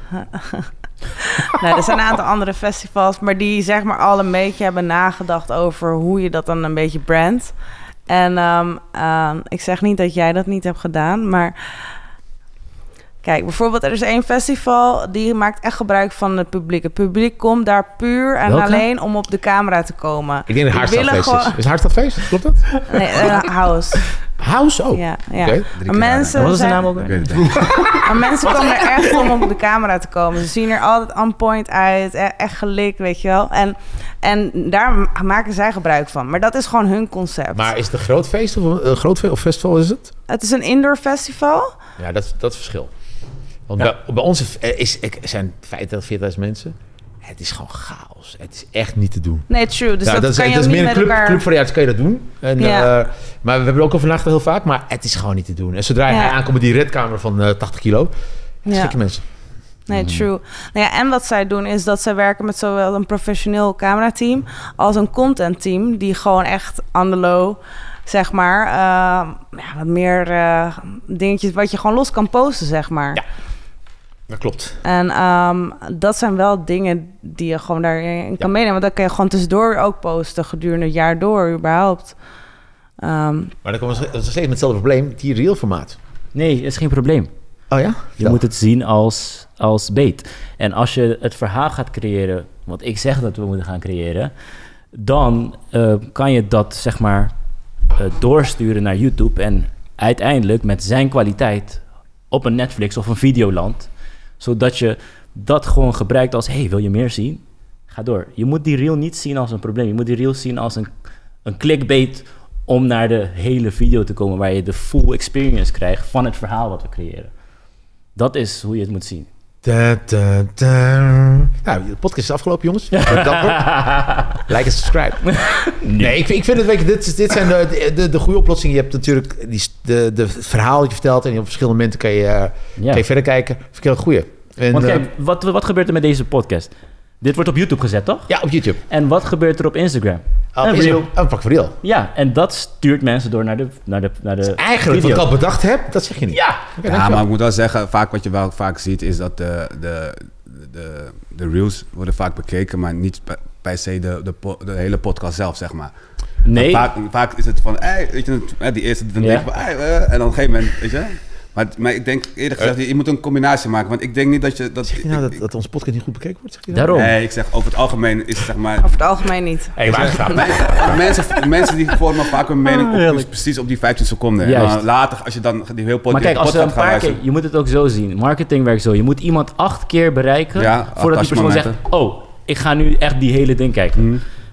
Nee, er zijn een aantal andere festivals, maar die zeg maar al een beetje hebben nagedacht over hoe je dat dan een beetje brandt. En um, uh, ik zeg niet dat jij dat niet hebt gedaan, maar kijk, bijvoorbeeld er is één festival die maakt echt gebruik van het publiek. Het publiek komt daar puur en Welke? alleen om op de camera te komen. Ik denk dat Hardstadfeest gewoon... is. Is Hardstadfeest? Klopt dat? Nee, uh, House. House? Oh. Ja, ja. Okay. Maar mensen Wat is de zijn... naam ook? Maar mensen komen er echt om op de camera te komen. Ze zien er altijd on point uit, echt gelikt, weet je wel. En, en daar maken zij gebruik van. Maar dat is gewoon hun concept. Maar is het een groot feest of een groot feest of festival is het? Het is een indoor festival. Ja, dat, dat is het verschil. Want ja. bij, bij ons is, zijn vijftig, veertig mensen. Het is gewoon chaos. Het is echt niet te doen. Nee, true. Dus ja, dat, dat, kan is, je dat is meer een club, elkaar... clubvariatie kan je dat doen. En, ja. uh, maar we hebben er ook over nagedacht heel vaak. Maar het is gewoon niet te doen. En zodra ja. hij aankomt met die redkamer van uh, tachtig kilo, schrikken ja. mensen. Nee, true. Nou ja, en wat zij doen is dat zij werken met zowel een professioneel camerateam als een contentteam die gewoon echt on the low, zeg maar, uh, ja, wat meer uh, dingetjes wat je gewoon los kan posten, zeg maar. Ja. Dat klopt. En um, dat zijn wel dingen die je gewoon daarin kan ja. meenemen. Want dat kan je gewoon tussendoor ook posten gedurende het jaar door überhaupt. Um, maar dan komen we steeds met hetzelfde probleem, die reel formaat. Nee, dat is geen probleem. Oh ja? Je Vertel. moet het zien als, als bait. En als je het verhaal gaat creëren, wat ik zeg dat we moeten gaan creëren, dan uh, kan je dat zeg maar uh, doorsturen naar YouTube en uiteindelijk met zijn kwaliteit op een Netflix of een Videoland, zodat je dat gewoon gebruikt als, hey, wil je meer zien? Ga door. Je moet die reel niet zien als een probleem. Je moet die reel zien als een, een clickbait om naar de hele video te komen waar je de full experience krijgt van het verhaal wat we creëren. Dat is hoe je het moet zien. Da, da, da. Nou, de podcast is afgelopen, jongens. Like en subscribe. Nee, ik, ik vind het, weet je, dit, dit zijn de, de, de goede oplossingen. Je hebt natuurlijk die, de, de verhaal dat je vertelt en op verschillende momenten kan je, uh, ja. kan je verder kijken. Vind ik heel goeie. En, Want kijk, uh, wat, wat gebeurt er met deze podcast? Dit wordt op YouTube gezet, toch? Ja, op YouTube. En wat gebeurt er op Instagram? Op een Instagram, een pak voor reel. Ja, en dat stuurt mensen door naar de naar de, naar de dus eigenlijk video. Wat ik al bedacht heb, dat zeg je niet. Ja, okay, ja maar ik moet wel zeggen, vaak wat je wel vaak ziet is dat de, de, de, de reels worden vaak bekeken, maar niet per se de, de, de hele podcast zelf, zeg maar. Nee. Vaak, vaak is het van, hey, weet je, die eerste, dan ja. denk je van, hey, uh, en dan op een gegeven moment, weet je. Maar, maar ik denk eerlijk gezegd, uh, je moet een combinatie maken. Want ik denk niet dat je... Dat, zeg je nou ik, dat, dat onze podcast niet goed bekeken wordt? Zeg je daarom. Nee, ik zeg over het algemeen is het zeg maar... Over het algemeen niet. Hey, waar nee, mensen, mensen die vormen vaak hun mening op, dus precies op die vijftien seconden. En dan later, als je dan die heel podcast... Maar kijk, als je een paar keer... Je moet het ook zo zien. Marketing werkt zo. Je moet iemand acht keer bereiken... Ja, voordat die persoon zegt... Oh, ik ga nu echt die hele ding kijken. Hmm.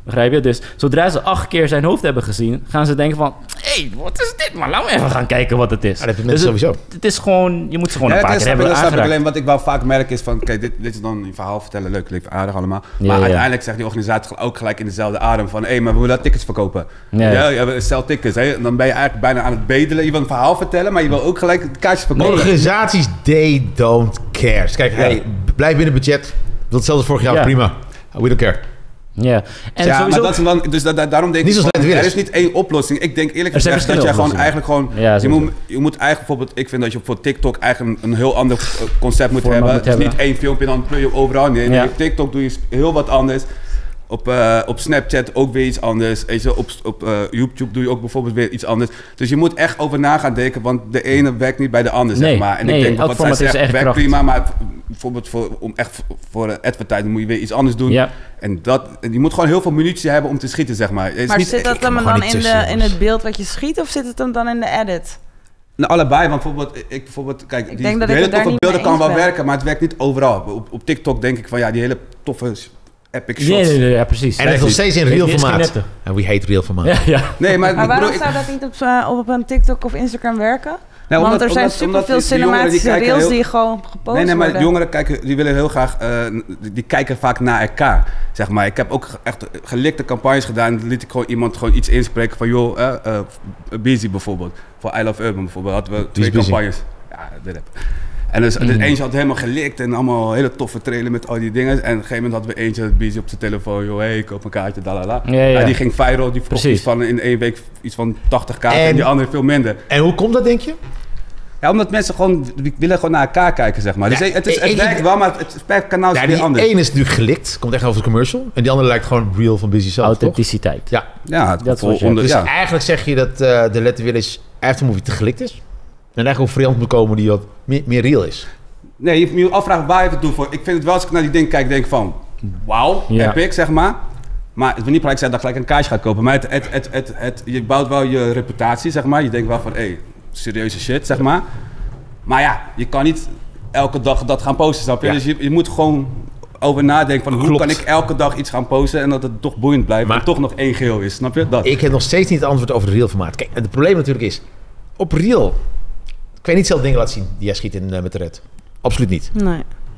Begrijp je? Dus zodra ze acht keer zijn hoofd hebben gezien, gaan ze denken van... Hé, hey, wat is dit? Maar laten we even gaan kijken wat het is. Ja, dat hebben dus mensen het, sowieso. Het is gewoon... Je moet ze gewoon Ja, een paar dat keer snap ik, hebben dat snap ik. aangeraakt. Alleen wat ik wel vaak merk is van... Kijk, dit, dit is dan een verhaal vertellen. Leuk, leuk, aardig allemaal. Ja, maar ja. uiteindelijk zegt die organisatie ook gelijk in dezelfde adem van... Hé, hey, maar we willen tickets verkopen. Ja, Ja, ja. ja, stel tickets. Hè. Dan ben je eigenlijk bijna aan het bedelen. Je wil een verhaal vertellen, maar je wil ook gelijk kaartjes verkopen. Organisaties, they don't care. Kijk, Ja. hey, blijf binnen budget. Dat hetzelfde vorig jaar, Ja. prima. We don't care. Ja, en ja, sowieso... maar dat is dan, dus da, da, daarom denk Niet ik, zoals van, Led er Willis. is niet één oplossing. Ik denk eerlijk Er zijn gezegd dat jij gewoon verschillende eigenlijk gewoon... Ja, je, sowieso. moet, je moet eigenlijk bijvoorbeeld... Ik vind dat je voor TikTok eigenlijk een, een heel ander eh, concept moet Format hebben. moet Het is hebben. niet één filmpje en dan pleur je overal. Nee, nee, Ja. op TikTok doe je heel wat anders. Op, uh, op Snapchat ook weer iets anders. Weet je, op op uh, YouTube doe je ook bijvoorbeeld weer iets anders. Dus je moet echt over na gaan denken, want de ene werkt niet bij de ander, Nee, zeg maar. En nee, ik denk, elk wat zij format is zegt, echt werkt kracht. prima, maar bijvoorbeeld voor, om echt voor uh, advertising moet je weer iets anders doen. Ja. En dat, je moet gewoon heel veel munitie hebben om te schieten, zeg maar. Het is Maar niet, zit dat ik kan hem er gewoon dan niet in, tussen, de, in jongens. het beeld wat je schiet of zit het hem dan in de edit? Nou, allebei, want bijvoorbeeld, ik bijvoorbeeld, kijk, Ik die, denk dat die ik hele het daar toffe niet beelden mee kan wel eens ben. werken, maar het werkt niet overal. Op, op TikTok denk ik van, ja, die hele toffe epic shots. Nee, nee, nee, ja, precies. En het is nog steeds in Dit real is formaat. knetten. En we hate real formaat. Ja, ja. Nee, maar, Maar ik bedoel, waarom ik- zou dat niet op, uh, op een TikTok of Instagram werken? Nou, Want omdat- er zijn omdat- omdat superveel die- die jongeren die cinematische kijken reels heel- die gewoon gepost Nee, nee, maar worden. jongeren kijken, die willen heel graag, eh, die, die kijken vaak naar elkaar, zeg maar. Ik heb ook ge- echt gelikte campagnes gedaan, dan liet ik gewoon iemand gewoon iets inspreken van, joh, eh, eh, Busy bijvoorbeeld, voor I Love Urban bijvoorbeeld, hadden we twee Busy? campagnes. Ja, dit heb En dus, dus eentje had helemaal gelikt en allemaal hele toffe trailer met al die dingen. En op een gegeven moment hadden we eentje Busy op zijn telefoon, joh, hey, ik koop een kaartje, dalala. Ja, ja. die ging viral, die verkocht Precies. iets van in één week iets van tachtig kaarten en, En- die andere veel minder. En hoe komt dat, denk je? Ja, omdat mensen gewoon die willen gewoon naar elkaar kijken, zeg maar. Dus Ja, het, is, het ik- werkt wel, maar het per kanaal is Ja, weer die anders. ene is natuurlijk gelikt. Komt echt over de commercial. En die andere lijkt gewoon real van Busy zelf, toch? Authenticiteit. Ja. Ja, het Dat is vol- wat je- onder, Dus ja. eigenlijk zeg je dat eh, de Let Willis aftermovie te gelikt is. En eigenlijk een variant moet komen die wat meer, meer real is. Nee, je moet je afvragen waar je het doet voor. Ik vind het wel, als ik naar die ding kijk, denk ik van... Wauw, Ja. epic, zeg maar. Maar het wil niet gelijk zeggen dat ik gelijk een kaartje ga kopen. Maar het, het, het, het, het, je bouwt wel je reputatie, zeg maar. Je denkt wel van, hé, hey, serieuze shit, zeg maar. Maar ja, je kan niet elke dag dat gaan posten, snap je? Ja. Dus je, je moet gewoon over nadenken van... Hoe Klopt. kan ik elke dag iets gaan posten en dat het toch boeiend blijft. Maar- en toch nog één geheel is, snap je? Dat. Ik heb nog steeds niet het antwoord over het real formaat. Kijk, het probleem natuurlijk is... Op real... Ik weet niet zelf dingen laten zien die jij schiet in, eh, met de red. Absoluut niet. Nee.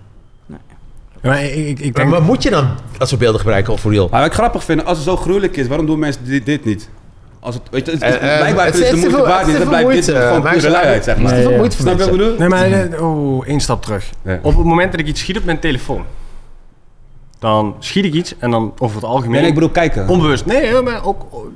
Maar ik, ik, ik Maar, denk... maar moet je dan dat soort beelden gebruiken voor real? Maar wat ik grappig vind, als het zo gruwelijk is, waarom doen mensen dit, dit niet? Als het, weet je, het, het, Eh, eh, blijkbaar het is is het de te moeite veel- waard het niet, is dan te veel blijft dit moeite, gewoon maar pure ze- luiheid, zeg Het maar. is te veel Ja, ja. moeite voor Snap je wat ik mensen. bedoel? Nee, maar eh, oh, één stap terug. Ja. Op het moment dat ik iets schiet op mijn telefoon, dan schiet ik iets en dan over het algemeen... Nee, nee, ik bedoel kijken. Onbewust. Nee, maar ook oh,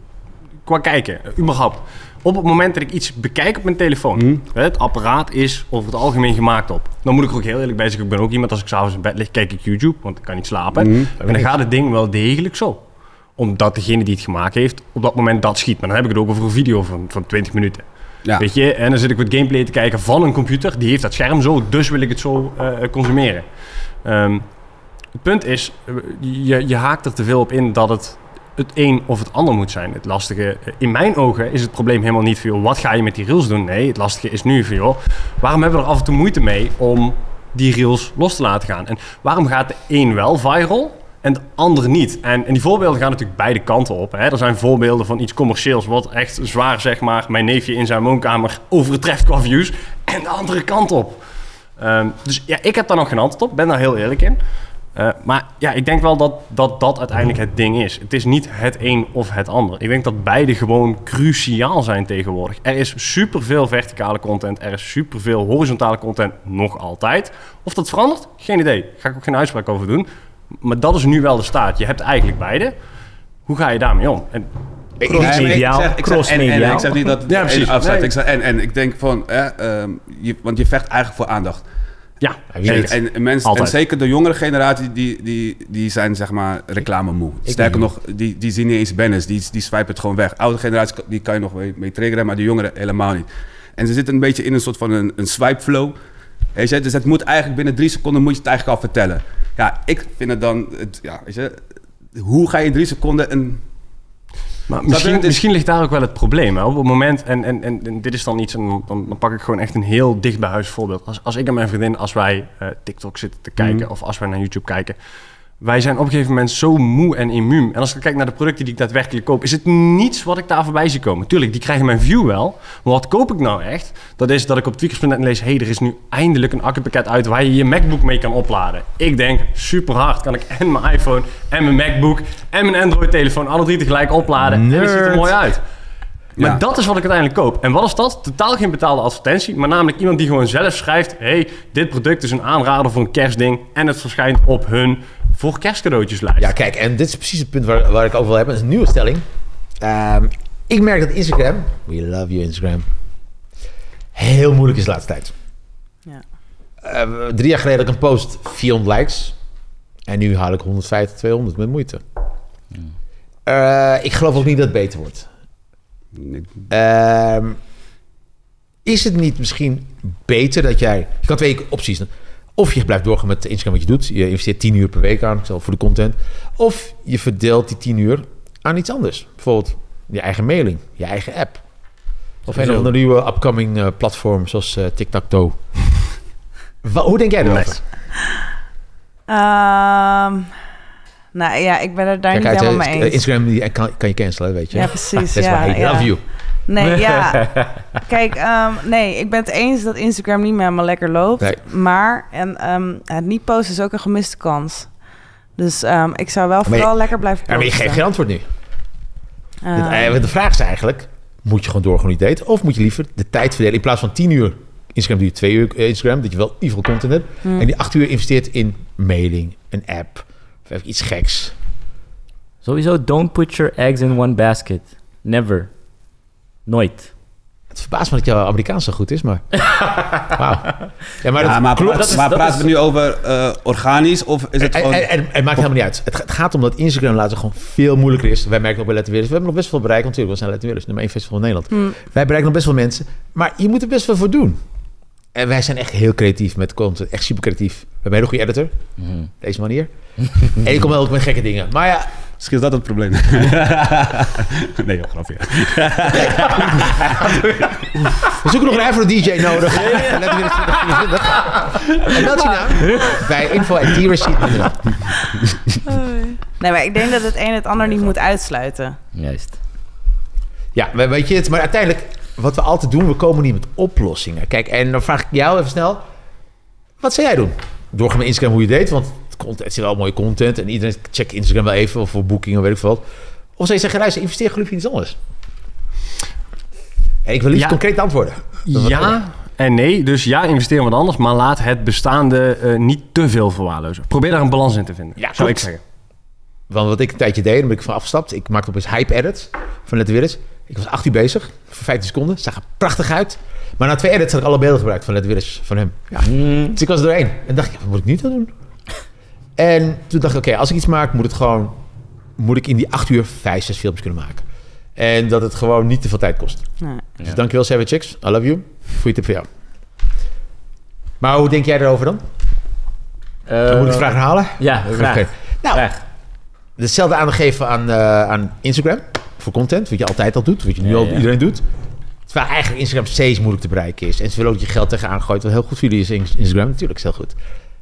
qua kijken, eh, überhaupt. Op het moment dat ik iets bekijk op mijn telefoon, Mhm. het apparaat is over het algemeen gemaakt op. Dan moet ik er ook heel eerlijk bij zeggen, ik ben ook iemand, als ik s'avonds in bed lig, kijk ik YouTube, want ik kan niet slapen. Mhm. En dan gaat het ding wel degelijk zo. Omdat degene die het gemaakt heeft, op dat moment dat schiet. Maar dan heb ik het ook over een video van, van twintig minuten. Ja. Weet je, en dan zit ik wat gameplay te kijken van een computer, die heeft dat scherm zo, dus wil ik het zo eh, consumeren. Ehm, het punt is, eh, je, je haakt er te veel op in dat het het een of het ander moet zijn. Het lastige, eh, in mijn ogen, is het probleem helemaal niet van, joh, wat ga je met die reels doen? Nee, het lastige is nu van, joh, waarom hebben we er af en toe moeite mee om die reels los te laten gaan? En waarom gaat de een wel viral en de ander niet? En, en die voorbeelden gaan natuurlijk beide kanten op. Hè? Er zijn voorbeelden van iets commercieels wat echt zwaar, zeg maar, mijn neefje in zijn woonkamer overtreft qua views. En de andere kant op. Ehm, dus ja, ik heb daar nog geen antwoord op. Ben daar heel eerlijk in. Uh, maar ja, ik denk wel dat, dat dat uiteindelijk het ding is. Het is niet het een of het ander. Ik denk dat beide gewoon cruciaal zijn tegenwoordig. Er is superveel verticale content. Er is superveel horizontale content nog altijd. Of dat verandert? Geen idee. Daar ga ik ook geen uitspraak over doen. Maar dat is nu wel de staat. Je hebt eigenlijk beide. Hoe ga je daarmee om? En Ik- Nee, maar ik Crossmediaal. zeg- ik zeg en- en- Crossmediaal. Ik zeg niet dat het Ja, een precies. afsluit. Nee. Ik zeg en, en ik denk van, eh, ehm, je, want je vecht eigenlijk voor aandacht. ja, Ja, wie En, niet? en, en mensen, en Altijd. zeker de jongere generatie, die, die, die zijn zeg maar reclamemoe. Sterker nog, die, die zien niet eens banners, die, die swipen het gewoon weg. Oude generatie, die kan je nog mee, mee triggeren, maar de jongeren helemaal niet. En ze zitten een beetje in een soort van een, een swipe flow. Weet je? Dus het moet eigenlijk binnen drie seconden moet je het eigenlijk al vertellen. Ja, ik vind het dan, het, ja, weet je, hoe ga je in drie seconden een... maar je? misschien, Dit- misschien ligt daar ook wel het probleem. Hè? Op het moment, en, en, en, en dit is dan iets, en dan, dan pak ik gewoon echt een heel dicht bij huis voorbeeld. Als, als ik en mijn vriendin, als wij eh, TikTok zitten te kijken Mhm. of als wij naar YouTube kijken, Wij zijn op een gegeven moment zo moe en immuun. En als ik kijk naar de producten die ik daadwerkelijk koop, is het niets wat ik daar voorbij zie komen. Tuurlijk, die krijgen mijn view wel. Maar wat koop ik nou echt? Dat is dat ik op tweakers punt net lees, hé, hey, er is nu eindelijk een accupakket uit waar je je MacBook mee kan opladen. Ik denk, super hard, kan ik en mijn iPhone en mijn MacBook en mijn Android-telefoon alle drie tegelijk opladen. Nerd. En het ziet er mooi uit. Maar ja. dat is wat ik uiteindelijk koop. En wat is dat? Totaal geen betaalde advertentie. Maar namelijk iemand die gewoon zelf schrijft, hé, hey, dit product is een aanrader voor een kerstding. En het verschijnt op hun voor kerstcadeautjeslijst. Ja, kijk, en dit is precies het punt waar, waar ik over wil hebben. Dat is een nieuwe stelling. Um, ik merk dat Instagram, we love you Instagram, heel moeilijk is de laatste tijd. Ja. Uh, drie jaar geleden had ik een post, vierhonderd likes. En nu haal ik honderdvijftig, tweehonderd met moeite. Hmm. Uh, ik geloof ook niet dat het beter wordt. Uh, is het niet misschien beter dat jij... Je kan twee opties. Of je blijft doorgaan met Instagram wat je doet. Je investeert tien uur per week aan, zelf voor de content. Of je verdeelt die tien uur aan iets anders. Bijvoorbeeld je eigen mailing, je eigen app. Of een of andere nieuwe upcoming uh, platform zoals uh, TikTok-Toe. Hoe denk jij erover? Nice. Um, nou ja, ik ben er daar Kijk, niet uit, helemaal mee eens. Instagram die kan, kan je cancelen, weet je. Ja, precies. Dat is ja, waar, I ja. love you. Nee, ja. Kijk, um, nee, ik ben het eens dat Instagram niet meer helemaal lekker loopt. Nee. Maar en, um, het niet posten is ook een gemiste kans. Dus um, ik zou wel vooral je, lekker blijven posten. Ja, maar je geeft geen antwoord nu. Uh, de vraag is eigenlijk, moet je gewoon doorgaan niet daten? Of moet je liever de tijd verdelen? In plaats van tien uur Instagram doe je twee uur Instagram, dat je wel in ieder geval content hebt. Hmm. En die acht uur investeert in mailing, een app, of even iets geks. Sowieso, don't put your eggs in one basket. Never. Nooit. Het verbaast me dat jouw Amerikaans zo goed is, maar... Wauw. Ja, maar, ja, maar, klopt. Dat is, maar dat praten is... we nu over uh, organisch of is het en, gewoon... En, en, en het maakt helemaal niet uit. Het, het gaat om dat Instagram later gewoon veel moeilijker is. Wij merken ook bij Let de Wereld. We hebben nog best veel bereikt. Natuurlijk, we zijn Let de Wereld, nummer één festival in Nederland. Hmm. Wij bereiken nog best wel mensen. Maar je moet er best wel voor doen. En wij zijn echt heel creatief met content. Echt super creatief. We hebben een hele goede editor. Hmm. Deze manier. En je komt wel ook met gekke dingen. Maar ja... Misschien is dat het probleem. Nee, joh, grapje. We zoeken nog een Afro-D J nodig. En let weer eens en meld je naam bij info at t receipt punt n l. Nee, maar ik denk dat het een het ander niet moet uitsluiten. Juist. Ja, weet je het. Maar uiteindelijk, wat we altijd doen, we komen niet met oplossingen. Kijk, en dan vraag ik jou even snel. Wat zou jij doen? Doorgaan met Instagram hoe je deed, want... Het is wel mooie content en iedereen checkt Instagram wel even of voor boekingen, weet ik veel wat. Of zou je zeggen, luister, investeer gelukkig in iets anders? En ik wil liefst ja. concreet antwoorden. Ja en nee. Dus ja, investeer in wat anders, maar laat het bestaande uh, niet te veel verwaarlozen. Probeer daar een balans in te vinden, ja, zou ik zeggen. Want wat ik een tijdje deed, dan ben ik van afgestapt. Ik maakte opeens hype edits van Let de Wereld. Ik was acht uur bezig, voor vijftien seconden. Zag er prachtig uit. Maar na twee edits had ik alle beelden gebruikt van Let de Wereld, van hem. Ja. Mm. Dus ik was er doorheen. En dacht, ja, wat moet ik nu dan doen? En toen dacht ik, oké, okay, als ik iets maak, moet het gewoon... moet ik in die acht uur vijf, zes filmpjes kunnen maken. En dat het gewoon niet te veel tijd kost. Nee. Dus ja. dankjewel, Seven Chicks. I love you. Goeie tip voor jou. Maar hoe denk jij erover dan? Uh, moet ik de vraag herhalen? Ja, graag. Okay. Nou, graag. Hetzelfde aandacht geven aan, uh, aan Instagram. Voor content, wat je altijd al doet. Wat je nu ja, al ja. iedereen doet. Terwijl eigenlijk Instagram steeds moeilijk te bereiken is. En ze willen ook je geld tegenaan gooien. Wat heel goed voor jullie is Instagram. Natuurlijk is heel goed.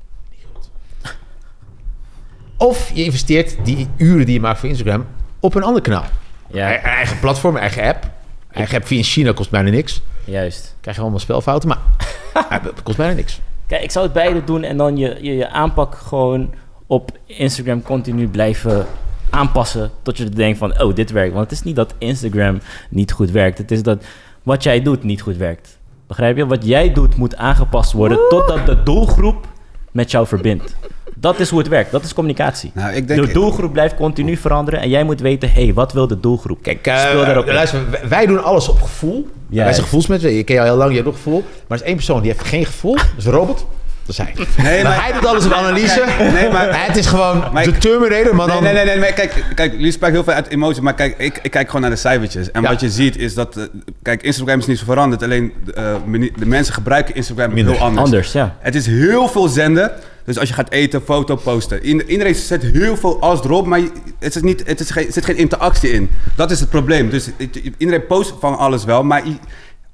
Of je investeert die uren die je maakt voor Instagram op een ander kanaal. Ja. Een eigen platform, een eigen app. Eigen app via China kost bijna niks. Juist. Krijg je allemaal spelfouten, maar het kost bijna niks. Kijk, ik zou het beide doen en dan je, je, je aanpak gewoon op Instagram continu blijven aanpassen tot je denkt van, oh, dit werkt. Want het is niet dat Instagram niet goed werkt. Het is dat wat jij doet niet goed werkt. Begrijp je? Wat jij doet moet aangepast worden totdat de doelgroep met jou verbindt. Dat is hoe het werkt. Dat is communicatie. Nou, ik denk, de doelgroep blijft continu veranderen en jij moet weten, hé, hey, wat wil de doelgroep? Kijk, uh, Speel daarop luister, wij, wij doen alles op gevoel. Ja, wij zijn gevoelsmensen. Je ken jou heel lang, je hebt ook gevoel. Maar er is één persoon die heeft geen gevoel. Dat is Robert. Dat is hij. Nee, maar, maar hij doet alles op analyse. Kijk, nee, maar het is gewoon maar de ik, Terminator, maar dan... Nee, nee, nee. nee kijk, kijk, jullie spreken heel veel uit emotie, maar kijk, ik, ik kijk gewoon naar de cijfertjes. En ja. wat je ziet is dat... Uh, kijk, Instagram is niet zo veranderd. Alleen uh, de mensen gebruiken Instagram Minder. heel anders. Anders, ja. Het is heel veel zenden. Dus als je gaat eten, foto posten. Iedereen zet heel veel als erop, maar het is niet, het is geen, er zit geen interactie in. Dat is het probleem. Dus iedereen post van alles wel, maar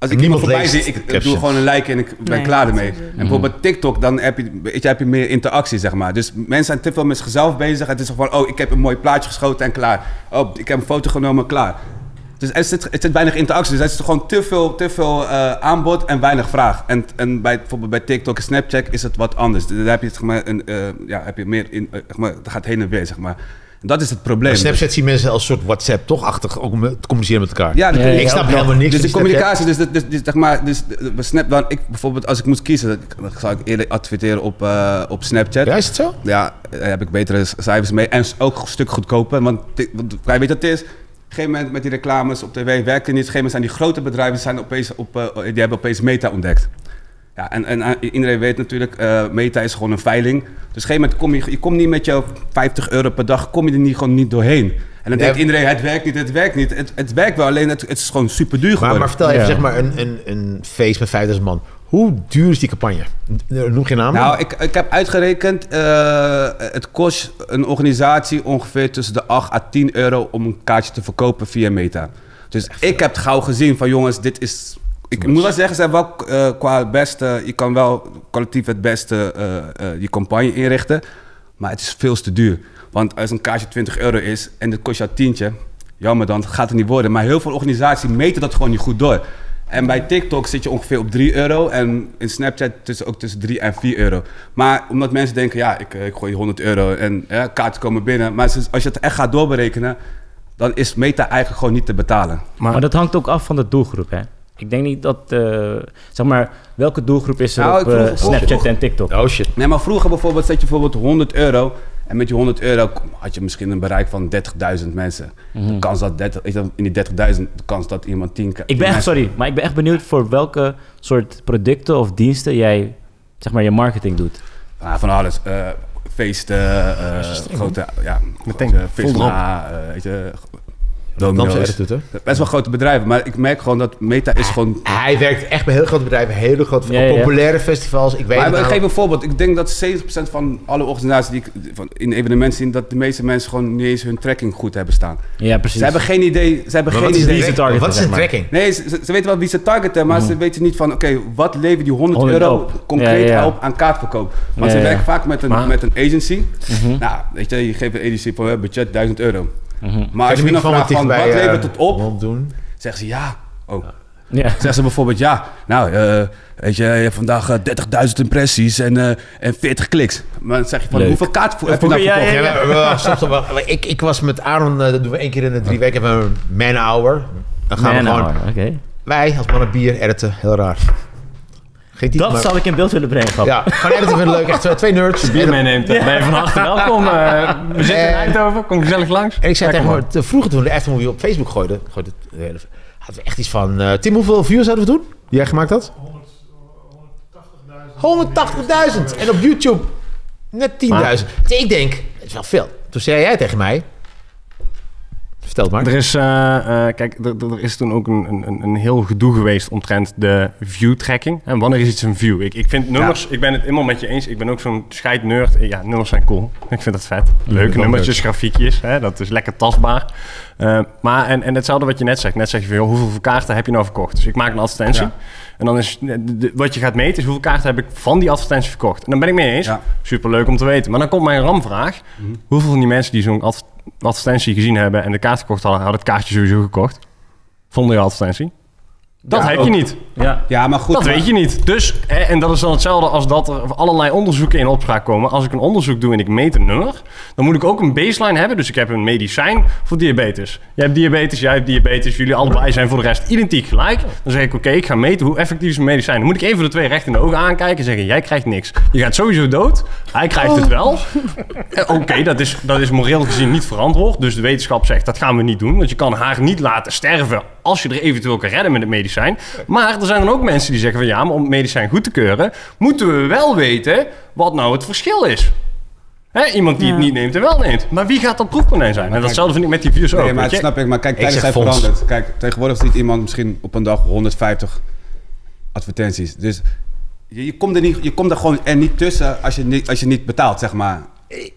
als ik Niemand iemand voorbij leest zie, ik, de ik doe caption. gewoon een like en ik ben Nee, klaar dat ermee. is het. En bijvoorbeeld TikTok, dan heb je, weet je, heb je meer interactie, zeg maar. Dus mensen zijn te veel met zichzelf bezig. Het is gewoon, oh, ik heb een mooi plaatje geschoten en klaar. Oh, ik heb een foto genomen, klaar. Dus er zit, er zit weinig interactie. Dus er is gewoon te veel, te veel uh, aanbod en weinig vraag. En, en bij, bijvoorbeeld bij TikTok en Snapchat is het wat anders. Daar heb je, zeg maar, een, uh, ja, heb je meer in, uh, zeg maar, dat gaat heen en weer, zeg maar. En dat is het probleem. Maar Snapchat zien mensen als een soort WhatsApp, toch? Achtig, ook om te communiceren met elkaar. Ja, de, Ja, ja, ik snap ook helemaal nog. niks dus van de die communicatie, dus, dus, dus, zeg maar, dus we snap dan, ik bijvoorbeeld als ik moest kiezen, dan zou ik eerder adverteren op, uh, op Snapchat. Ja, is het zo? Ja, daar heb ik betere cijfers mee en ook een stuk goedkoper. Want, want weet je wat het is? Op een gegeven moment met die reclames op tv werkt het niet. Op een gegeven moment zijn die grote bedrijven die zijn opeens op, uh, die hebben opeens Meta ontdekt. Ja, en, en uh, iedereen weet natuurlijk, uh, Meta is gewoon een veiling. Dus op een gegeven moment kom je, je komt niet met jouw vijftig euro per dag, kom je er niet, gewoon niet doorheen. En dan Ja, denkt iedereen, het werkt niet, het werkt niet. Het, het werkt wel, alleen het, het is gewoon super duur Maar, geworden. maar vertel even, Ja. zeg maar, een, een, een feest met vijfduizend man. Hoe duur is die campagne? Noem geen naam. Nou, ik, ik heb uitgerekend, uh, het kost een organisatie ongeveer tussen de acht à tien euro om een kaartje te verkopen via Meta. Dus ik heb het gauw gezien van jongens, dit is... Ik moet wel zeggen, ze hebben wel uh, qua beste, je kan wel collectief het beste uh, uh, je campagne inrichten, maar het is veel te duur. Want als een kaartje twintig euro is en het kost jou tientje, jammer dan, gaat het niet worden. Maar heel veel organisaties meten dat gewoon niet goed door. En bij TikTok zit je ongeveer op drie euro en in Snapchat tussen, ook tussen drie en vier euro. Maar omdat mensen denken, ja, ik, ik gooi honderd euro en ja, kaarten komen binnen. Maar als je het echt gaat doorberekenen, dan is Meta eigenlijk gewoon niet te betalen. Maar, maar dat hangt ook af van de doelgroep, hè? Ik denk niet dat, uh, zeg maar, welke doelgroep is er Nou, op ik vroeg- uh, Snapchat vroeg- en TikTok? Oh shit. Nee, maar vroeger bijvoorbeeld zet je bijvoorbeeld honderd euro. En met je honderd euro had je misschien een bereik van dertigduizend mensen. De kans dat dertig, in die dertigduizend, de kans dat iemand tien... Ik ben echt, sorry, maar ik ben echt benieuwd voor welke soort producten of diensten jij, zeg maar, je marketing doet. Ah, van alles. Uh, feesten, uh, grote, ja, Meteen, grote vol Visma, uh, weet je, Dan Domino's. doet, hè? Best wel grote bedrijven, maar ik merk gewoon dat Meta is gewoon... Hij werkt echt bij heel grote bedrijven, hele grote, Ja, ja. populaire festivals. Ik weet Maar het ik nou. geef een voorbeeld. Ik denk dat zeventig procent van alle organisaties die ik van in evenementen zien, dat de meeste mensen gewoon niet eens hun tracking goed hebben staan. Ja, precies. Ze hebben geen idee. Ze hebben Maar geen wat is, idee. de Wie ze tracking? targeten, Wat is zeg een maar. tracking? Nee, ze, ze weten wel wie ze targeten, maar ze weten niet van, oké, wat levert die honderd honderd euro op. concreet Ja, ja. op aan kaartverkoop? Want Ja, ze ja. werken vaak met een, Maar- met een agency. Mhm, Nou, weet je, je geeft een agency voor hun budget duizend euro. mhm. Maar als je nu nog vraagt van, wat eh, levert het op? Doen? Zeggen ze ja. Oh. Ja. Zeggen ze bijvoorbeeld ja. Nou, uh, weet je, je hebt vandaag uh, dertigduizend impressies en, uh, en veertig kliks. Maar dan zeg je van, Leuk. hoeveel kaarten heb je nou Ja, verkocht? ja, Ja, maar, maar, stop, stop, wacht. Ik, ik was met Aaron, uh, dat doen we één keer in de drie weken, hebben we een man hour. Dan gaan we Man gewoon, hour, oké. wij als mannen bier editen, heel raar. Geen type, Dat maar- zou ik in beeld willen brengen, grap. Ja, gewoon editen vinden we leuk, echt twee, twee nerds. Bier En- meeneemt, dan ben je van harte welkom. Uh, we zitten in En- Eindhoven, kom gezellig langs. En ik zei Ja, tegen kom hem, te- vroeger toen we de Aftermovie op Facebook gooiden, gooiden de hele- hadden we echt iets van... uh, Tim, hoeveel views zouden we doen? Die jij gemaakt had? honderdtachtigduizend. En op YouTube net tienduizend. Dus ik denk, het is wel veel. Toen zei jij tegen mij... Vertel het maar. Er is, uh, uh, kijk, er, er is toen ook een, een, een heel gedoe geweest omtrent de view-tracking. En wanneer is iets een view? Ik, ik vind nummers, ik ben het helemaal met je eens. Ik ben ook zo'n scheid-nerd. Ja, nummers zijn cool. Ik vind dat vet. Leuke wel nummertjes, grafiekjes. Hè, dat is lekker tastbaar. Uh, maar, en, en hetzelfde wat je net zegt. Net zeg je van, joh, hoeveel kaarten heb je nou verkocht? Dus ik maak een advertentie. Ja. En dan is, de, de, wat je gaat meten is hoeveel kaarten heb ik van die advertentie verkocht. En dan ben ik mee eens. Ja. Superleuk om te weten. Maar dan komt mijn ramvraag. Mhm. Hoeveel van die mensen die zo'n advertentie advertentie gezien hebben en de kaart gekocht hadden, hadden het kaartje sowieso gekocht. Zonder je advertentie. Dat Ja, heb ook. je niet. Ja. Ja, maar goed. Dat maar- weet je niet. Dus, hè, en dat is dan hetzelfde als dat er allerlei onderzoeken in opspraak komen. Als ik een onderzoek doe en ik meet een nummer, dan moet ik ook een baseline hebben. Dus ik heb een medicijn voor diabetes. Jij hebt diabetes, jij hebt diabetes. Jullie allebei zijn voor de rest identiek gelijk. Dan zeg ik, oké, okay, ik ga meten hoe effectief is een medicijn. Dan moet ik één van de twee recht in de ogen aankijken en zeggen, jij krijgt niks. Je gaat sowieso dood. Hij krijgt het wel. Eh, Oké, okay, dat, is, dat is moreel gezien niet verantwoord. Dus de wetenschap zegt, dat gaan we niet doen. Want je kan haar niet laten sterven als je er eventueel kan redden met het medicijn. Maar er zijn dan ook mensen die zeggen van ja, maar om het medicijn goed te keuren, moeten we wel weten wat nou het verschil is. Hè, iemand die Ja. het niet neemt en wel neemt. Maar wie gaat dat proefkonijn zijn? En datzelfde vind ik met die views ook. Nee, maar weet dat je? snap ik. Maar kijk, Ik tijden zeg zijn fonds. veranderd. Kijk, tegenwoordig ziet iemand misschien op een dag honderdvijftig advertenties. Dus je, je, komt er niet, je komt er gewoon er niet tussen als je niet, als je niet betaalt, zeg maar. Je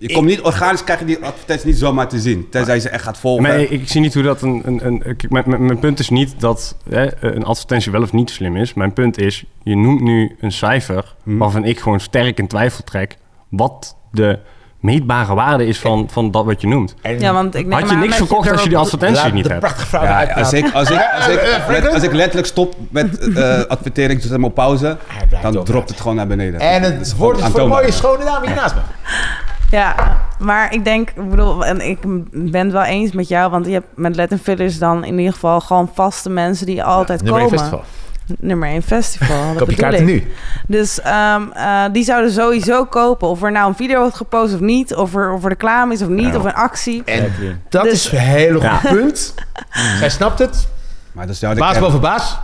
Je komt niet, organisch krijg je die advertenties niet zomaar te zien. Tenzij je ze echt gaat volgen. Maar ik, ik zie niet hoe dat een... een, een ik, mijn, mijn, mijn punt is niet dat hè, een advertentie wel of niet slim is. Mijn punt is, je noemt nu een cijfer... Hmm. waarvan ik gewoon sterk in twijfel trek... wat de meetbare waarde is van, van dat wat je noemt. En Ja, want ik neem Had je aan niks dat verkocht als je die erop- advertentie laat niet de hebt? prachtige vrouw Ja, eruit als, ik, als, ik, als, ik, Eh, eh, Franklin? als ik letterlijk stop met uh, adverteren, ik zet hem op pauze, Hij blijft dan doorgaan. dropt het gewoon naar beneden. En Dat het is woord is gewoon voor een mooie aantoonbaar. schone dame hier naast me. Ja, maar ik denk, ik bedoel, en ik ben het wel eens met jou, want je hebt met Latin Village dan in ieder geval gewoon vaste mensen die altijd Nummer één komen. festival. Nummer één festival. dat Koop je bedoel kaarten ik. nu. Dus um, uh, die zouden sowieso kopen. Of er nou een video wordt gepost of niet. Of er, of er reclame is of niet. Ja. Of een actie. En Exactly. dat Dus- is een hele goed Ja. punt. Zij snapt het. Maar dat is jouw Baas boven baas.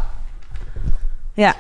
Ja.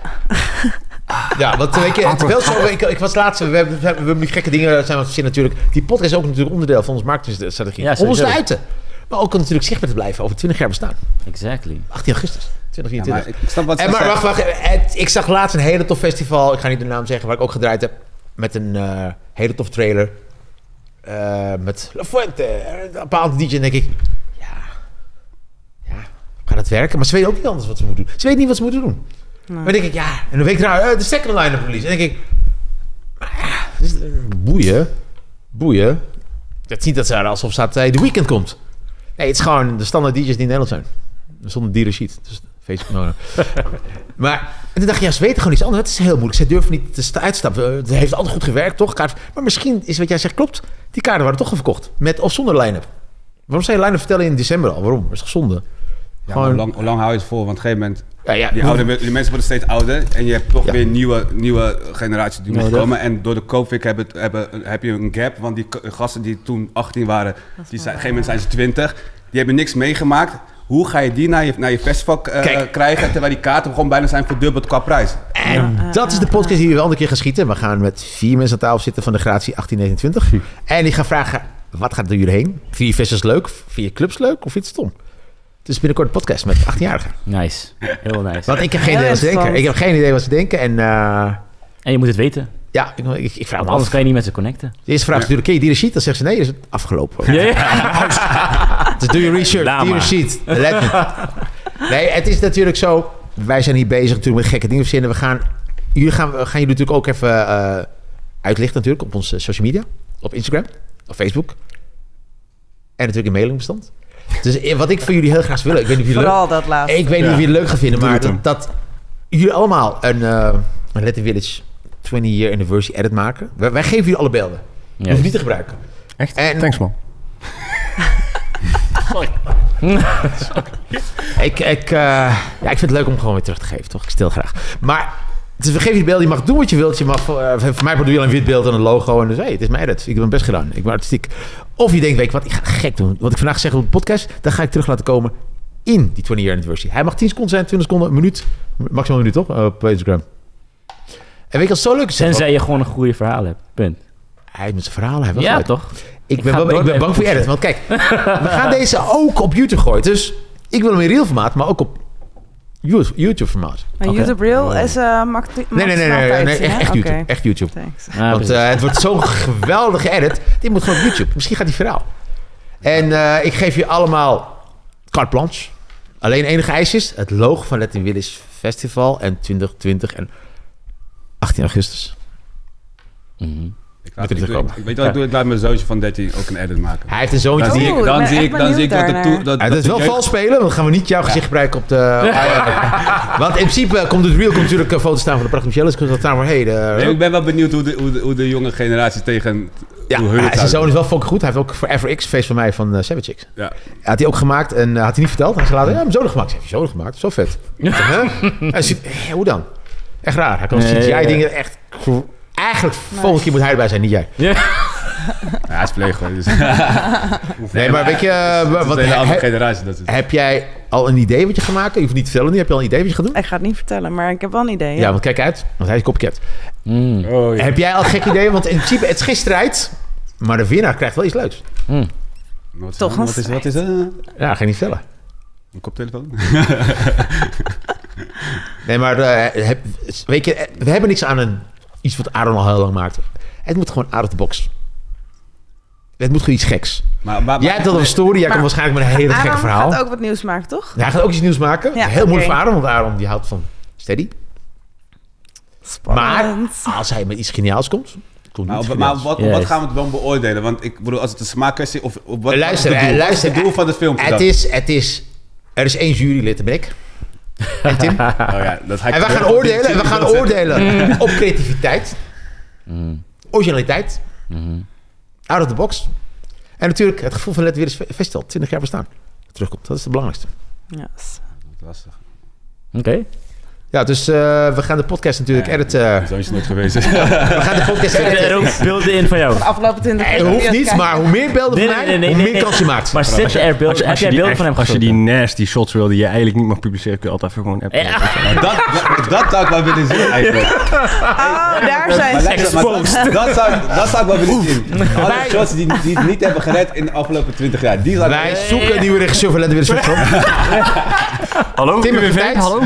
Ja, want weet je, het is wel zo. Ik, ik was laatst, we hebben, we hebben, we hebben nu gekke dingen zijn we aan het verzinnen natuurlijk. Die podcast is ook natuurlijk onderdeel van onze marketingstrategie. Ja, om ons te sowieso. uiten. Maar ook om natuurlijk zichtbaar te blijven over twintig jaar bestaan. Exactly. achttien augustus twintig Ja, vierentwintig. maar ik snap wat ze En maar zegt. wacht, wacht. Het, ik zag laatst een hele tof festival. Ik ga niet de naam zeggen, waar ik ook gedraaid heb. Met een uh, hele tof trailer. Uh, met La Fuente. Een bepaalde D J. En denk ik, ja, ja, gaat het werken? Maar ze weten ook niet anders wat ze moeten doen. Ze weten niet wat ze moeten doen. Nou. Maar dan denk ik, ja. En een week daarna, uh, de second line-up release. En dan denk ik, maar ja, het is, uh, boeien. Boeien. Het is niet dat ze er alsof staat, uh, de weekend komt. Nee, het is gewoon de standaard D J's die in Nederland zijn. Zonder die sheet. Dus Facebook. No, no. Maar en toen dacht je, ja, ze weten gewoon iets anders. Het is heel moeilijk. Ze durven niet te sta- uitstappen. Het heeft altijd goed gewerkt, toch? Kaart. Maar misschien is wat jij zegt klopt. Die kaarten waren toch al verkocht. Met of zonder line-up. Waarom zou je line-up vertellen in december al? Waarom? Dat is toch zonde? Ja, maar gewoon- hoe, lang, hoe lang hou je het vol? Want op een gegeven moment, Ja, ja. die, oude, die mensen worden steeds ouder. En je hebt toch Ja. weer nieuwe, nieuwe generaties die moeten Nodig. komen. En door de COVID hebben, hebben, heb je een gap. Want die k- gasten die toen achttien waren, die zijn, op een gegeven moment zijn ze twintig. Die hebben niks meegemaakt. Hoe ga je die naar je, naar je festival uh, Kijk. krijgen, terwijl die kaarten gewoon bijna zijn verdubbeld qua prijs? En dat is de podcast die we wel een keer gaan schieten. We gaan met vier mensen aan tafel zitten van de gratie achttien negenentwintig. En die gaan vragen, wat gaat er jullie heen? Vind je festivals leuk? Vind je clubs leuk? Of vind je het stom? Dus binnenkort een podcast met achttienjarigen. Nice. Heel nice. Want ik heb geen Heel idee wat ze denken. interessant. Ik heb geen idee wat ze denken. En uh, En je moet het weten. ja, ik, ik, ik vraag Want me anders af. kan je niet met ze connecten. De eerste vraag is Ja. natuurlijk, ken je die sheet? Dan zeggen ze, nee, is het afgelopen. Ja, ja. Dus doe je research, Laat doe je maar. sheet. Let me. Nee, het is natuurlijk zo. Wij zijn hier bezig natuurlijk met gekke dingen verzinnen. We gaan, jullie gaan, we gaan jullie natuurlijk ook even uh, uitlichten natuurlijk op onze social media. Op Instagram, op Facebook. En natuurlijk in mailingbestand. Dus eh, wat ik van jullie heel graag wil, ik weet niet of jullie Vooral dat laatste. Ik weet niet Ja. of jullie het leuk gaan vinden, Doe maar het hem. dat, dat jullie allemaal een, uh, een Latin Village twintig year anniversary edit maken. Wij, wij geven jullie alle beelden. Je hoeft Juist. niet te gebruiken. Echt? En- Thanks, man. Ik, ik, uh, ja, ik vind het leuk om gewoon weer terug te geven, toch? Ik stil graag. Maar dus we geven je de beelden, je mag doen wat je wilt. Je mag, uh, voor mij bedoel je een wit beeld en een logo. En dus, hey, het is mijn edit. Ik heb mijn best gedaan. Ik ben artistiek. Of je denkt, weet je wat, ik ga gek doen. Wat ik vandaag zeg op de podcast, dan ga ik terug laten komen in die twintig year anniversary. Hij mag tien seconden zijn, twintig seconden, een minuut. Maximaal een minuut, toch? Uh, op Instagram. En weet je wat zo leuk is? Tenzij je gewoon een goede verhaal hebt. Punt. Hij heeft met zijn verhalen. Hij heeft wel Ja, gelijk. toch? Ik Ik ben, ga wel, het ik ben nooit bang voor je edit. even Want kijk, we gaan deze ook op YouTube gooien. Dus ik wil hem in real formaat, maar ook op YouTube formaat. Maar Oké. YouTube Reel is uh, max- Nee, nee, nee, nee, nee, nee, echt, echt YouTube. Echt YouTube. Thanks. Ja, Want precies. uh, het wordt zo'n geweldige edit. Dit moet gewoon op YouTube. Misschien gaat die viraal. En uh, ik geef je allemaal carte blanche. Alleen enige eis is het logo van Latin Village Festival en twintig twintig en achttien augustus. Mhm. Ik, laat, Moet er ik, terugkomen. ik, ik weet wel, ik doe- ik laat mijn zoontje van dertien ook een edit maken. Hij heeft een zoontje Dan die... zie Oeh, ik, ik dan ben zie echt ik, dan zie ik dat benieuwd het toe... daarnaar. Dat, Ja, dat is wel de jeugd- vals spelen, want dan gaan we niet jouw gezicht gebruiken op de... Want in principe komt het real komt natuurlijk een foto staan van de prachtige Michelle. Dus komt dat staan voor, hey, de... Nee, ik ben wel benieuwd hoe de, hoe de, hoe de jonge generatie tegen... Ja, hoe hun ja, het zijn zouden zoon is wel fucking goed. Hij heeft ook voor Ever X, feest van mij van uh, Savage X. doen. Ja. Had hij ook gemaakt en uh, had hij niet verteld. Hij zei later, ja, mijn zoon gemaakt. Ik zei, heb je zoon gemaakt? Zo vet. Ik zeg, huh? Hij ziet, hé, hoe dan? Echt raar. Hij kan Nee, C G I ja, ja. dingen echt... Eigenlijk, volgende keer moet hij erbij zijn, niet jij. Ja. Ja, hij is pleger. Dus. Nee, maar weet je... uh, Het is wat, een hele andere he- generatie. Dat is het. heb jij al een idee wat je gaat maken? Je hoeft niet te vertellen nu. Heb je al een idee wat je gaat doen? Ik ga het niet vertellen, maar ik heb wel een idee. Ja, want kijk uit. Want hij is copycat. Mm. Oh, ja. Heb jij al een gek idee? Want in principe, het is geen strijd. Maar de winnaar krijgt wel iets leuks. Mm. Wat is Toch dat? een Wat is, wat is dat? Ja, ga je niet vertellen. Een koptelefoon? Nee, maar uh, heb, weet je, we hebben niks aan een, iets wat Aaron al heel lang maakt. Het moet gewoon out of the box. Het moet gewoon iets geks. Maar, maar, Jij hebt dat op een story. Jij Maar- komt waarschijnlijk met een hele gekke Aaron verhaal. gaat ook wat nieuws maken, toch? Ja, hij gaat ook iets nieuws maken. Ja, Heel moeilijk oké. voor Aaron, want Aaron die houdt van steady. Maar Spannend. als hij met iets geniaals komt... komt maar, niet maar geniaals. wat, Juist. wat gaan we dan beoordelen? Want ik bedoel, als het een smaakkwestie of of wat, Luister, wat is het doel? eh, luister, Wat is het doel van het filmpje Het dan? is, het is... Er is één jurylid, dat ben ik. En Tim. Oh ja, dat hij En we gaan oordelen, en we gaan oordelen op creativiteit, Mm. originaliteit, Mhm. out of the box. En natuurlijk het gevoel van Let Weer eens Festival, twintig jaar bestaan. Terugkomt, dat is het belangrijkste. Yes. Lastig. Oké. Ja, dus uh, we gaan de podcast natuurlijk Ja, editen. Zo is het nooit geweest. We gaan de podcast Zitten er editen. ook beelden in van jou? De afgelopen twintig Het hoeft niet, maar hoe meer beelden Nee, van nee, mij, nee, nee, hoe nee, meer nee. kans je maakt. Maar zitten er beelden? Heb jij beelden van hem Als je geschoten? die nasty shots wil die je eigenlijk niet mag publiceren, kun je altijd even gewoon appen. Ja. dat, dat, dat zou ik wel willen zien eigenlijk. Oh, daar zijn Maar ze. luister, maar dat, Exposed. dat, zou, dat zou ik wel willen zien. Alle shots die, die het niet hebben gered in de afgelopen twintig jaar. Die zou ik- Wij zoeken een nieuwe regisseur voor Let Weer eens Festival. Hallo, Tim, Tim heb je Vink, tijd? hallo.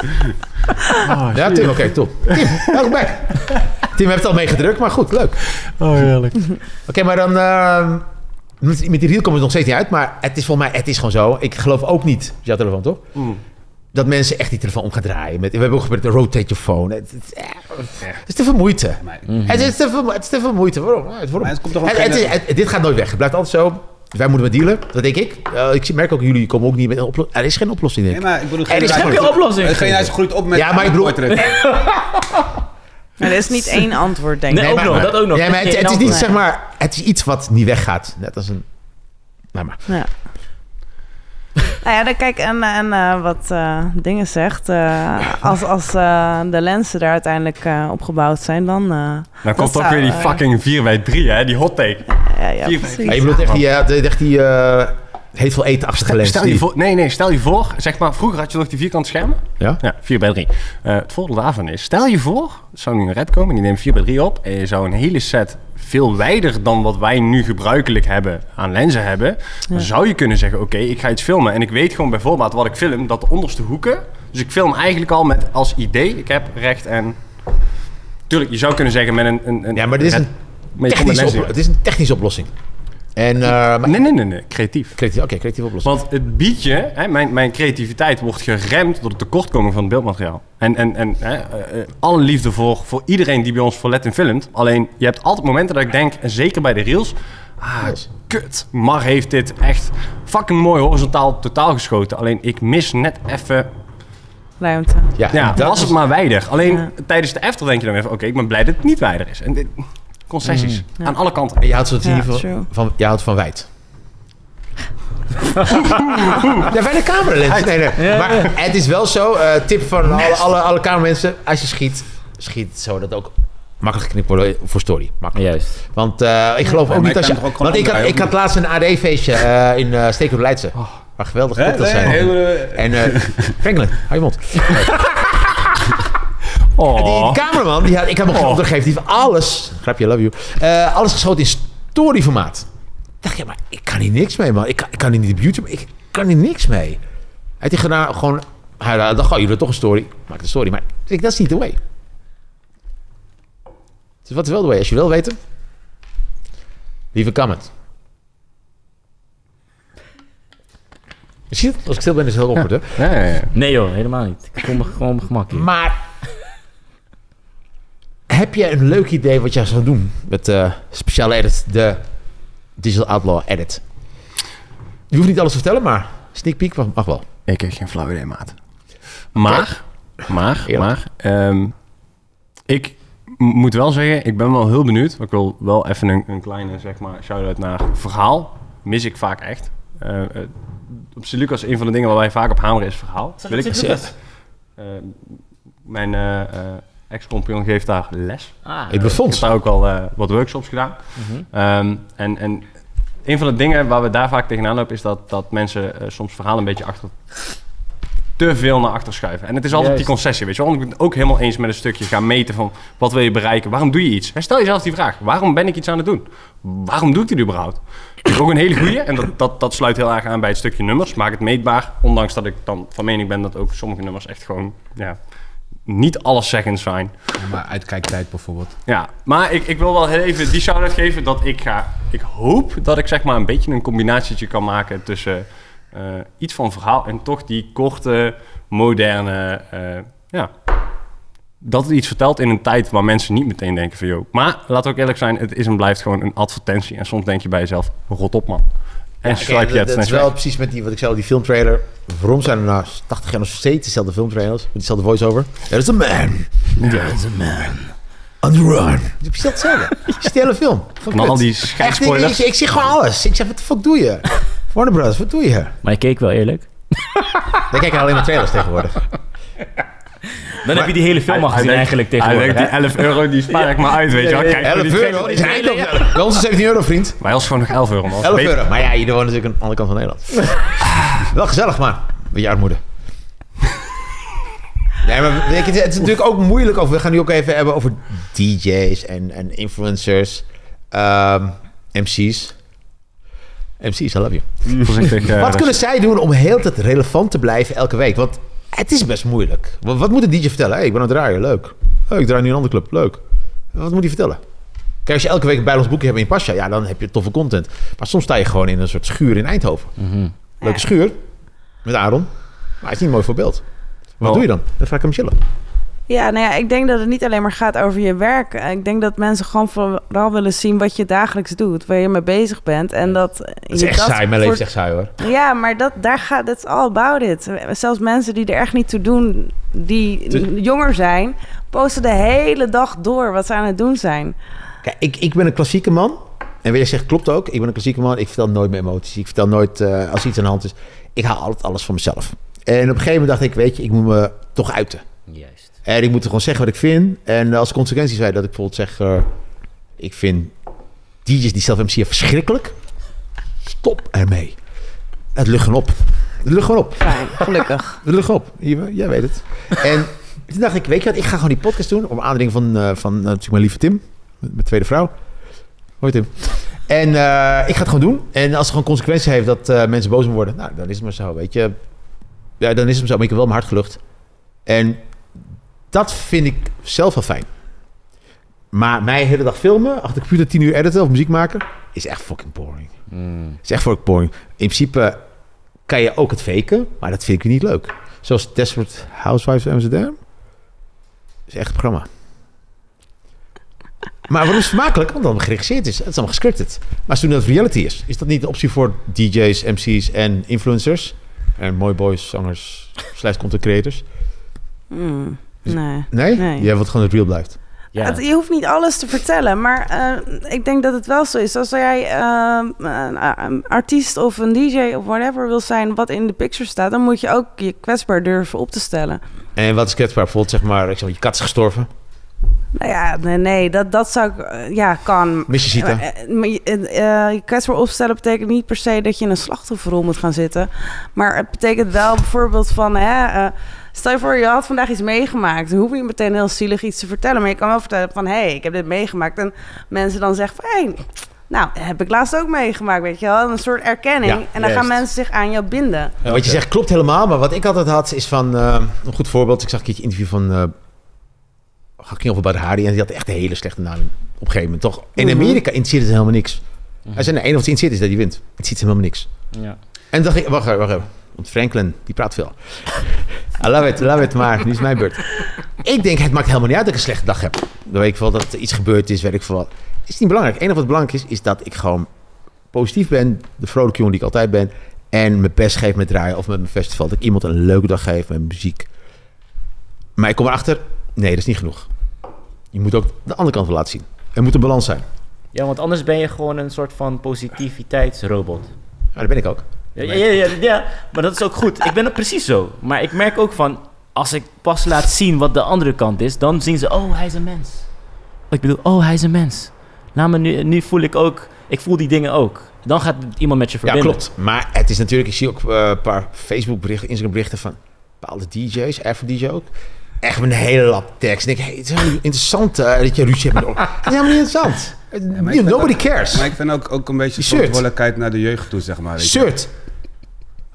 Ja, Tim, oké, top. Tim, welkom back. Tim heeft het al meegedrukt, maar goed, leuk. Oh, heerlijk. Oké, maar dan... Uh, met, met die reel komt het nog steeds niet uit, maar het is volgens mij, het is gewoon zo. Ik geloof ook niet, jouw telefoon toch? Mm. Dat mensen echt die telefoon om gaan draaien. Met, we hebben ook gebeurd, de rotate your phone. Het, het, het is te veel moeite. Maar- Het, is te veel, het is te veel moeite. Waarom? Het, waarom? Maar het komt toch ook Het- het geen- is- het- dit gaat nooit weg. Het blijft altijd zo. Wij moeten met dealen, dat denk ik. Uh, ik zie- merk ook, jullie komen ook niet met een oplossing. Er is geen oplossing, denk Nee, ik. maar ik bedoel... Er is generatie- geen oplossing. De generatie groeit op met... Ja, maar ik bedoel- portret. Er is niet één antwoord, denk ik. Nee, ook nog, dat ook nog. Ja, maar het, Geen het is niet, antwoord. zeg maar... Het is iets wat niet weggaat. Net als een... Nou maar. Ja. Nou ja, dan kijk, en, en uh, wat uh, dingen zegt, uh, als, als uh, de lenzen er uiteindelijk uh, opgebouwd zijn, dan... Uh, Dan komt toch zou, weer die uh, fucking vier bij drie, hè? Die hot take. ja, ja, Vier- precies. Ja, je bedoelt echt die, uh, echt die uh, heetvol eten-achtige lens. Stel je die- voor, nee, nee, stel je voor, zeg maar, vroeger had je nog die vierkante schermen. Ja? Ja, vier bij drie. Uh, het voordeel daarvan is, stel je voor, er zou nu een red komen, die neemt vier bij drie op. En je zou een hele set veel wijder dan wat wij nu gebruikelijk hebben aan lenzen hebben. Dan zou je kunnen zeggen, oké, ik ga iets filmen. En ik weet gewoon bijvoorbeeld wat ik film, dat de onderste hoeken. Dus ik film eigenlijk al met als idee, ik heb recht en... Tuurlijk, je zou kunnen zeggen met een... een, een Ja, maar dit is red- een maar je komt met technische, lenzen. oplo- het is een technische oplossing. En... Uh, maar, Nee, nee, nee, nee, creatief. creatief, Oké, creatieve oplossing. Want het biedt hè, mijn, mijn creativiteit wordt geremd door het tekortkomen van het beeldmateriaal. En, en, en hè, uh, uh, alle liefde voor, voor iedereen die bij ons voor Let in filmt. Alleen, je hebt altijd momenten dat ik denk, en zeker bij de reels... Ah, Yes. kut. Mar heeft dit echt fucking mooi horizontaal totaal geschoten. Alleen, ik mis net even... Ruimte. Ja, Ja, dat was is- het maar wijder. Alleen, Ja. tijdens de after denk je dan even... Oké, ik ben blij dat het niet wijder is. En dit, concessies. Ja. Aan alle kanten. En je houdt, zo Ja, van, true. van, je houdt van wijd. Ja, bij de cameralens. Nee, nee. Maar het is wel zo, uh, tip van alle, alle, alle cameramensen. Als je schiet, schiet zo dat ook makkelijk geknipt wordt voor story. Makkelijk. Juist. Want uh, ik geloof maar ook je niet als je... kan toch ook gewoon Want ik had, omdraaien, ik had of laatst een A D-feestje uh, in uh, Steek op Leidse. Waar geweldige Hè? cocktails Nee, zijn. heel, En uh, Franklin, hou je mond. Oh. En die, die cameraman, die had, ik heb hem gewoon opgegeven. Die heeft alles, grapje, love you. Uh, alles geschoten in storyformaat. Ik dacht, ja, maar ik kan hier niks mee, man. Ik kan, ik kan hier niet op YouTube, ik kan hier niks mee. Hij heeft hij gedaan, gewoon... Hij dacht, oh, jullie willen toch een story? Maak een story. Maar ik, dat is niet de way. Dus wat is wel de way? Als je wil weten, leave a comment. Je ziet het? Als ik stil ben, is het heel awkward, hè? Ja, ja, ja. Nee joh, helemaal niet. Ik kom gewoon op mijn gemak hier. Maar heb je een leuk idee wat jij zou doen met de speciale edit, de Digital Outlaw edit? Je hoeft niet alles te vertellen, maar sneak peek mag mag wel. Ik heb geen flauw idee, maat. Maar, maar, Eerlijk. maar... Um, ik m- moet wel zeggen, ik ben wel heel benieuwd. Ik wil wel even een, een kleine, zeg maar, shout-out naar verhaal. Mis ik vaak echt. Uh, uh, op Sint Lucas, een van de dingen waar wij vaak op hameren is verhaal. Wil ik Lucas? Uh, mijn uh, uh, ex-compagnon geeft daar les. Ah, Ik bevond. Ik heb daar ook al uh, wat workshops gedaan. mhm. Um, en, en een van de dingen waar we daar vaak tegenaan lopen... is dat, dat mensen uh, soms verhalen een beetje achter... te veel naar achter schuiven. En het is altijd Juist. die concessie, weet je wel. Want ik ben het ook helemaal eens met een stukje gaan meten van... wat wil je bereiken? Waarom doe je iets? En stel jezelf die vraag. Waarom ben ik iets aan het doen? Waarom doe ik dit überhaupt? Dat is ook een hele goeie. En dat, dat, dat sluit heel erg aan bij het stukje nummers. Maak het meetbaar. Ondanks dat ik dan van mening ben dat ook sommige nummers echt gewoon... ja, niet alleszeggend zijn. Ja, maar uitkijktijd bijvoorbeeld. Ja, maar ik, ik wil wel heel even die shout-out geven dat ik ga... Ik hoop dat ik zeg maar een beetje een combinatietje kan maken tussen uh, iets van verhaal en toch die korte, moderne... Uh, ja, dat het iets vertelt in een tijd waar mensen niet meteen denken van... Yo. Maar laat ook eerlijk zijn, het is en blijft gewoon een advertentie. En soms denk je bij jezelf, rot op man. En Ja, swipe okay, je dat, het dat is snel wel weg. precies met die, wat ik zei, die filmtrailer. Waarom zijn er nou tachtig jaar nog steeds dezelfde filmtrailers? Met dezelfde voice-over? There is a man. There is a man. On the run. Het is precies hetzelfde. Het is de hele film. En al die Echt, ik, schijnspoilers. ik, ik zie gewoon alles. Ik zeg, wat de fuck doe je? Warner Brothers, wat doe je? Maar je keek wel eerlijk. Dan kijk ik alleen maar trailers tegenwoordig. Dan heb je die hele film al Hij gezien denkt- eigenlijk Hij tegenwoordig. denkt, die elf euro, die spaar ik maar uit, weet je wel. Kijk, voor die elf track- euro is een eindelijk. Bij ons is zeventien euro, vriend. Bij ons gewoon nog elf euro, man. elf Beter. euro. Maar ja, jullie wonen natuurlijk aan de andere kant van Nederland. Wel gezellig, maar. Met je armoede. Nee, maar weet je, het is natuurlijk ook moeilijk over... We gaan nu ook even hebben over D J's en, en influencers. Um, M C's. M C's, I love you. Voorzichtig, uh, Wat kunnen zij doen om heel de tijd relevant te blijven elke week? Want het is best moeilijk. Wat, wat moet een D J vertellen? Hey, ik ben aan het draaien, leuk. Hey, ik draai nu een andere club, leuk. Wat moet hij vertellen? Kijk, als je elke week een bijbels boekje hebt in je pasja... ja, dan heb je toffe content. Maar soms sta je gewoon in een soort schuur in Eindhoven. Mhm. Leuke schuur. Met Aaron. Maar het is niet mooi voorbeeld. Wat Wel. doe je dan? Dan vraag ik hem chillen. Ja, nou ja, ik denk dat het niet alleen maar gaat over je werk. Ik denk dat mensen gewoon vooral willen zien wat je dagelijks doet, waar je mee bezig bent. En dat, Het is echt saai. Mijn leven is echt saai, hoor. Ja, maar dat, daar gaat het all about it. Zelfs mensen die er echt niet toe doen, die Te- jonger zijn, posten de hele dag door wat ze aan het doen zijn. Kijk, ik, ik ben een klassieke man. En wat je zegt klopt ook. Ik ben een klassieke man. Ik vertel nooit mijn emoties. Ik vertel nooit uh, als iets aan de hand is. Ik haal altijd alles van mezelf. En op een gegeven moment dacht ik, weet je, ik moet me toch uiten. Juist. En ik moet er gewoon zeggen wat ik vind. En als consequentie zei dat ik bijvoorbeeld zeg... Uh, ik vind D J's die zelf M C'en verschrikkelijk. Stop ermee. Het lucht gewoon op. Het lucht gewoon op. Fijn, gelukkig. Het lucht gewoon op. Jij, jij weet het. En toen dacht ik, weet je wat? Ik ga gewoon die podcast doen. Op aandring van, uh, van uh, natuurlijk mijn lieve Tim. Mijn tweede vrouw. Hoi Tim. En uh, ik ga het gewoon doen. En als het gewoon consequenties heeft dat uh, mensen boos worden... Nou, dan is het maar zo, weet je. Ja, dan is het maar zo. Maar ik heb wel mijn hart gelucht. En dat vind ik zelf wel fijn. Maar mij de hele dag filmen, achter de computer tien uur editen of muziek maken... is echt fucking boring. Mm. is echt fucking boring. In principe kan je ook het faken, maar dat vind ik niet leuk. Zoals Desperate Housewives of Amsterdam. is echt een programma. Maar waarom is het vermakelijk? Want dan geregisseerd is. Het is allemaal gescripted. Maar toen dat reality is, is dat niet de optie voor D J's, M C's en influencers? En mooi boys, zangers, slash content creators? Mm, nee. Nee? Nee. Jij wilt gewoon het real blijft. Ja. Het, je hoeft niet alles te vertellen, maar uh, ik denk dat het wel zo is. Als jij uh, een, een artiest of een D J of whatever wil zijn wat in de picture staat, dan moet je ook je kwetsbaar durven op te stellen. En wat is kwetsbaar? Bijvoorbeeld zeg maar, ik zeg, je kat is gestorven. Nou ja, nee, nee dat, dat zou ik... Uh, ja, kan. Mis je ziet Maar, uh, maar je, uh, je kwetsbaar opstellen betekent niet per se dat je in een slachtofferrol moet gaan zitten. Maar het betekent wel bijvoorbeeld van... Hè, uh, stel je voor, je had vandaag iets meegemaakt. Dan hoef je niet meteen heel zielig iets te vertellen. Maar je kan wel vertellen van... hé, hey, ik heb dit meegemaakt. En mensen dan zeggen van... Hey, nou, heb ik laatst ook meegemaakt, weet je wel. Een soort erkenning. Ja, en dan juist. gaan mensen zich aan jou binden. Ja, wat je zegt klopt helemaal. Maar wat ik altijd had is van... Uh, een goed voorbeeld. Ik zag een keertje een interview van... Uh, Het ging over Badr Hari en die had echt een hele slechte naam op een gegeven moment, toch? In Amerika interesseert het helemaal niks. Hij zei, de enige wat interesseert is dat hij wint. Het ziet helemaal niks. Ja. En toen dacht ik, wacht even, wacht even. Want Franklin, die praat veel. I love it, love it, maar nu is mijn beurt. Ik denk, het maakt helemaal niet uit dat ik een slechte dag heb. Dan weet ik wel dat er iets gebeurd is, weet ik veel wat. Het is niet belangrijk. Het enige wat belangrijk is, is dat ik gewoon positief ben. De vrolijke jongen die ik altijd ben. En mijn best geef met draaien of met mijn festival. Dat ik iemand een leuke dag geef met muziek. Maar ik kom erachter, nee, dat is niet genoeg. Je moet ook de andere kant wel laten zien. Er moet een balans zijn. ja, want anders ben je gewoon een soort van positiviteitsrobot. Ja, dat ben ik ook. Ja, ja, ja, ja, ja, maar dat is ook goed. Ik ben ook precies zo. Maar ik merk ook van, als ik pas laat zien wat de andere kant is, dan zien ze, oh, hij is een mens. Ik bedoel, oh, hij is een mens. Laat me nu, nu voel ik ook, ik voel die dingen ook. Dan gaat iemand met je Ja, verbinden. klopt. Maar het is natuurlijk, ik zie ook uh, een paar Facebook berichten, Instagram berichten van bepaalde D J's, Afro-D J ook. Echt met een hele lap tekst. En ik denk, hey, het is helemaal niet interessant uh, dat je ruzie hebt met... Het is helemaal niet interessant. Ja, Nobody ook, cares. Maar ik vind ook, ook een beetje Die shirt. verantwoordelijkheid naar de jeugd toe, zeg maar. Weet je. Shirt.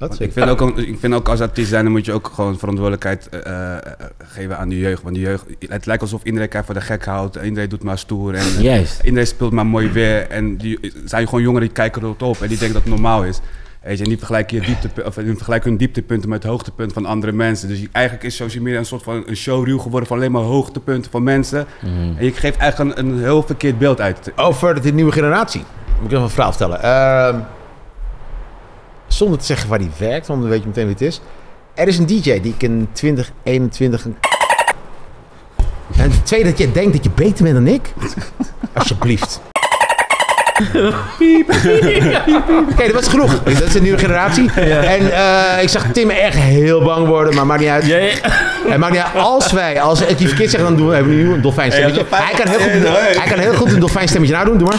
Wat? Ik vind, ook, ik vind ook als artiest zijn, dan moet je ook gewoon verantwoordelijkheid uh, uh, geven aan de jeugd. Want de jeugd, het lijkt alsof iedereen elkaar voor de gek houdt. Iedereen doet maar stoer. En, uh, Juist. Iedereen speelt maar mooi weer. En die zijn gewoon jongeren die kijken erop op en die denken dat het normaal is. Weet je, en die vergelijken, je diepte, of die vergelijken hun dieptepunten met hoogtepunten van andere mensen. Dus eigenlijk is social media een soort van een showreel geworden van alleen maar hoogtepunten van mensen. Mm. En je geeft eigenlijk een, een heel verkeerd beeld uit. Over de nieuwe generatie. Moet ik nog een verhaal vertellen. Uh, zonder te zeggen waar die werkt, want dan weet je meteen wie het is. Er is een D J die ik in twintig eenentwintig... Een... En het tweede dat je denkt dat je beter bent dan ik. Alsjeblieft. Piep, piep, piep, piep. Oké, okay, dat was genoeg. Dat is een nieuwe generatie. Ja. En uh, ik zag Tim echt heel bang worden, maar maakt niet uit. Ja, ja. Het maakt niet uit. Als wij, als ik die verkeerd zeg, dan doen we, hebben we nu een dolfijnstemmetje. Ja, hij, kan heel goed, hij kan heel goed een dolfijnstemmetje nadoen. Doe maar.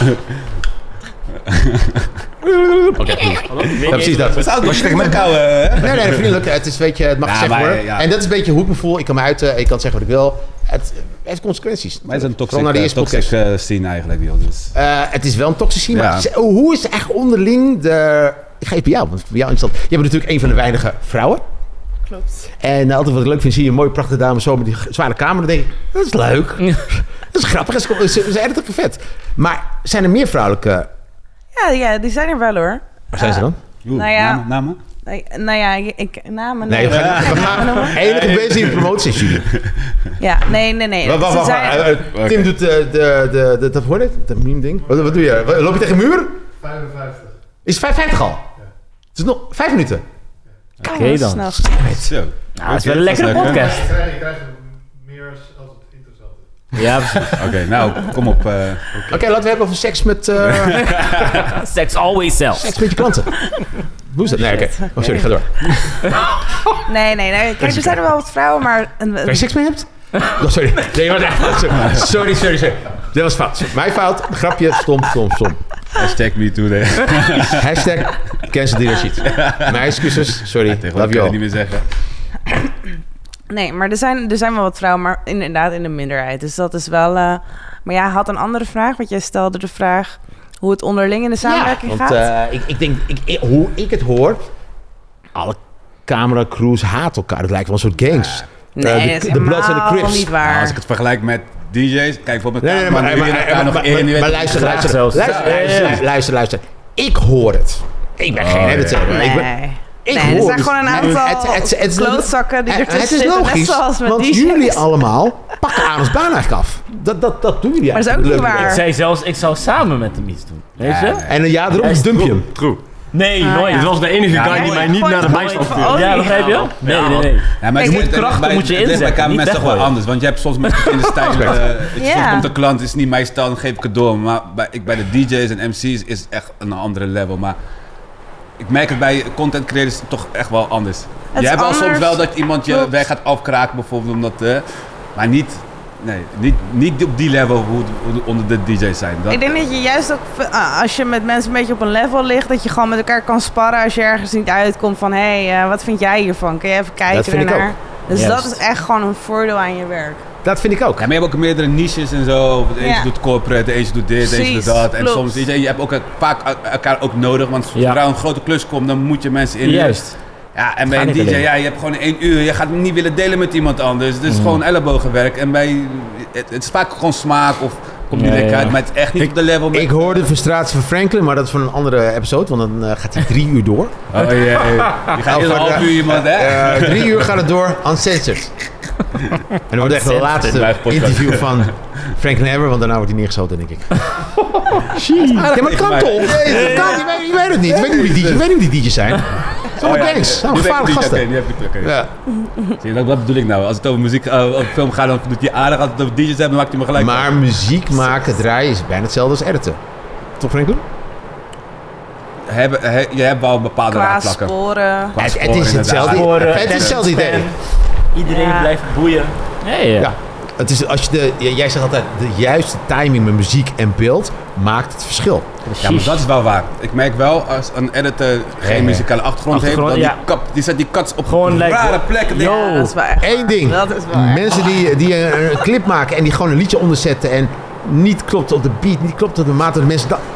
Oké, okay, ja, precies dat. Was je tegen mij kou? Nee, nee, vriendelijk. Het is, weet je, het mag ja, gezegd worden. Ja. En dat is een beetje hoe ik me voel. Ik kan me uiten, ik kan zeggen wat ik wil. Het heeft consequenties. Maar het is een toxic, uh, toxic uh, scene eigenlijk. Dus. Uh, het is wel een toxic scene, ja. Maar het is, hoe is het echt onderling de... Ik ga even bij jou, want bij jou is dat... Je bent natuurlijk een van de weinige vrouwen. Klopt. En uh, altijd wat ik leuk vind, zie je een mooie prachtige dame zo met die zware kamer. Dan denk ik, dat is leuk. Ja. Dat is grappig, dat is, dat is eigenlijk vet. Maar zijn er meer vrouwelijke... Ja, ja, die zijn er wel hoor. Waar zijn uh, ze dan? Oeh, nou ja, namen? namen? Nee, nou ja, ik... Namen... Nee, we gaan... We gaan enige bezig in de promotie. Ja, nee, nee, nee. Wacht, wacht, wacht. Zijn... Uh, Tim doet de... de, de, de dat hoor je? Dat meme ding. Wat, wat doe je? Loop je tegen een muur? vijfenvijftig. Is het vijfenvijftig al? Ja. Het is nog vijf minuten. Oké okay, dan. Snel. Zo. Nou, het is wel een lekkere podcast. Je krijgt, je krijgt meer als het interessant is. Ja, precies. Oké, okay, nou, kom op. Uh, Oké, okay, laten we hebben over seks met... Uh... Sex always sells. Seks met je klanten. Hoe is dat? Nee, oké. Okay. Oh, sorry, ga door. Nee, nee, nee. Kijk, er zijn er wel wat vrouwen, maar... Een, een... Waar je seks mee hebt? Oh, sorry. Nee, dat was echt fout. Sorry, sorry, sorry. Dat was fout. Mijn fout. Grapje. Stom, stom, stom. Hashtag me too, nee. Hashtag cancel dealer shit. Mijn excuses. Sorry. Ja, love you all. Niet meer zeggen. Nee, maar er zijn, er zijn wel wat vrouwen, maar inderdaad in de minderheid. Dus dat is wel... Uh... Maar jij had een andere vraag, want jij stelde de vraag... hoe het onderling in de samenwerking ja, want, gaat. Uh, ik, ik denk, ik, ik, hoe ik het hoor... alle cameracrews haten elkaar. Het lijkt wel een soort gangs. Nee, uh, de, dat is de Bloods en de Crips. Niet waar. Nou, als ik het vergelijk met D J's... Kijk bijvoorbeeld... Nee, nee, maar, maar, maar, maar, maar, maar, maar luister, luister, luister, luister, luister, luister. Ik hoor het. Ik ben oh, geen editor. Ja. Nee. Ik ben, Ik nee, er zijn gewoon een aantal het, het, het, klootzakken die ertussen zitten. Het is logisch, net zoals met want die jullie allemaal pakken Arends baan eigenlijk af. Dat, dat, dat doen jullie eigenlijk. Maar dat is ook niet waar. Ik zei zelfs, ik zou samen met hem iets doen. Weet je? Ja, en een jaar erop dump je hem. True. Nee, ah, nooit. Het was de enige ja, guy die mij niet naar de bijstand stuurde. Ja, begrijp je? Nee, nee, nee. Ja, maar je moet krachten moet je inzetten. Het is bij mensen toch wel anders. Want je hebt soms met in de stijl... uh, soms komt de klant, het is niet mijn stijl, dan geef ik het door. Maar bij, ik, bij de D J's en M C's is het echt een andere level. Maar ik merk het bij content creators toch echt wel anders. Het je hebt wel soms wel dat iemand je weg gaat afkraken bijvoorbeeld omdat... Uh, maar niet... Nee, niet, niet op die level hoe, hoe onder de D J's zijn. Dat... Ik denk dat je juist ook, als je met mensen een beetje op een level ligt, dat je gewoon met elkaar kan sparren als je ergens niet uitkomt van, hé, hey, uh, wat vind jij hiervan? Kun je even kijken ernaar? Dus yes. Dat is echt gewoon een voordeel aan je werk. Dat vind ik ook. Ja, maar je hebt ook meerdere niches en zo. De eentje ja. doet corporate, de eentje doet dit, de eentje doet dat. En klopt. Soms, je, je hebt ook vaak elkaar ook nodig, want zodra ja. een grote klus komt, dan moet je mensen in. Juist. Ja, en bij een D J, ja, je hebt gewoon één uur. Je gaat het niet willen delen met iemand anders. Het is mm. gewoon ellebogenwerk. En bij, het, het is vaak gewoon smaak of komt niet ja, lekker uit. Ja. Maar het is echt niet ik, op de level. Met... Ik hoorde de frustratie van Franklin, maar dat is van een andere episode. Want dan uh, gaat hij drie uur door. Oh ja, yeah. Je gaat een half uur iemand, hè? Uh, drie uur gaat het door, uncensored. En dan wordt echt de laatste interview van Franklin ever, want daarna wordt hij neergeschoten, denk ik. Ja, maar dat kan toch? Nee, dat kan. Je, weet, je weet het niet. Je weet niet hoe die D J's, weet niet hoe die D J's zijn. Oh, ja, gangs. Ja, gevaarlijke gasten. Okay, okay. Ja. Zie je, dat bedoel ik nou. Als het over muziek, uh, over film gaat, dan doet hij aardig. Als het over D J's hebben, dan maakt hij me gelijk. Maar op. Muziek maken, draaien is bijna hetzelfde als editen. Toch, Franklin? Heb, he, je hebt wel bepaalde Qua raakvlakken. Sporen. Qua sporen. Het, het is hetzelfde. Sporen, het is hetzelfde idee. Iedereen ja. blijft boeien. Ja, ja. ja. Het is, als je de, jij zegt altijd, de juiste timing met muziek en beeld maakt het verschil. Ja, maar dat is wel waar. Ik merk wel, als een editor geen ja, muzikale achtergrond, achtergrond heeft, dan ja. die, kap, die zet die cuts op gewoon rare plekken. Yo, ja, dat is wel echt Eén ding. Dat is wel mensen die, die een, een clip maken en die gewoon een liedje onderzetten en niet klopt op de beat, niet klopt op de maat, dat de mensen dat, stop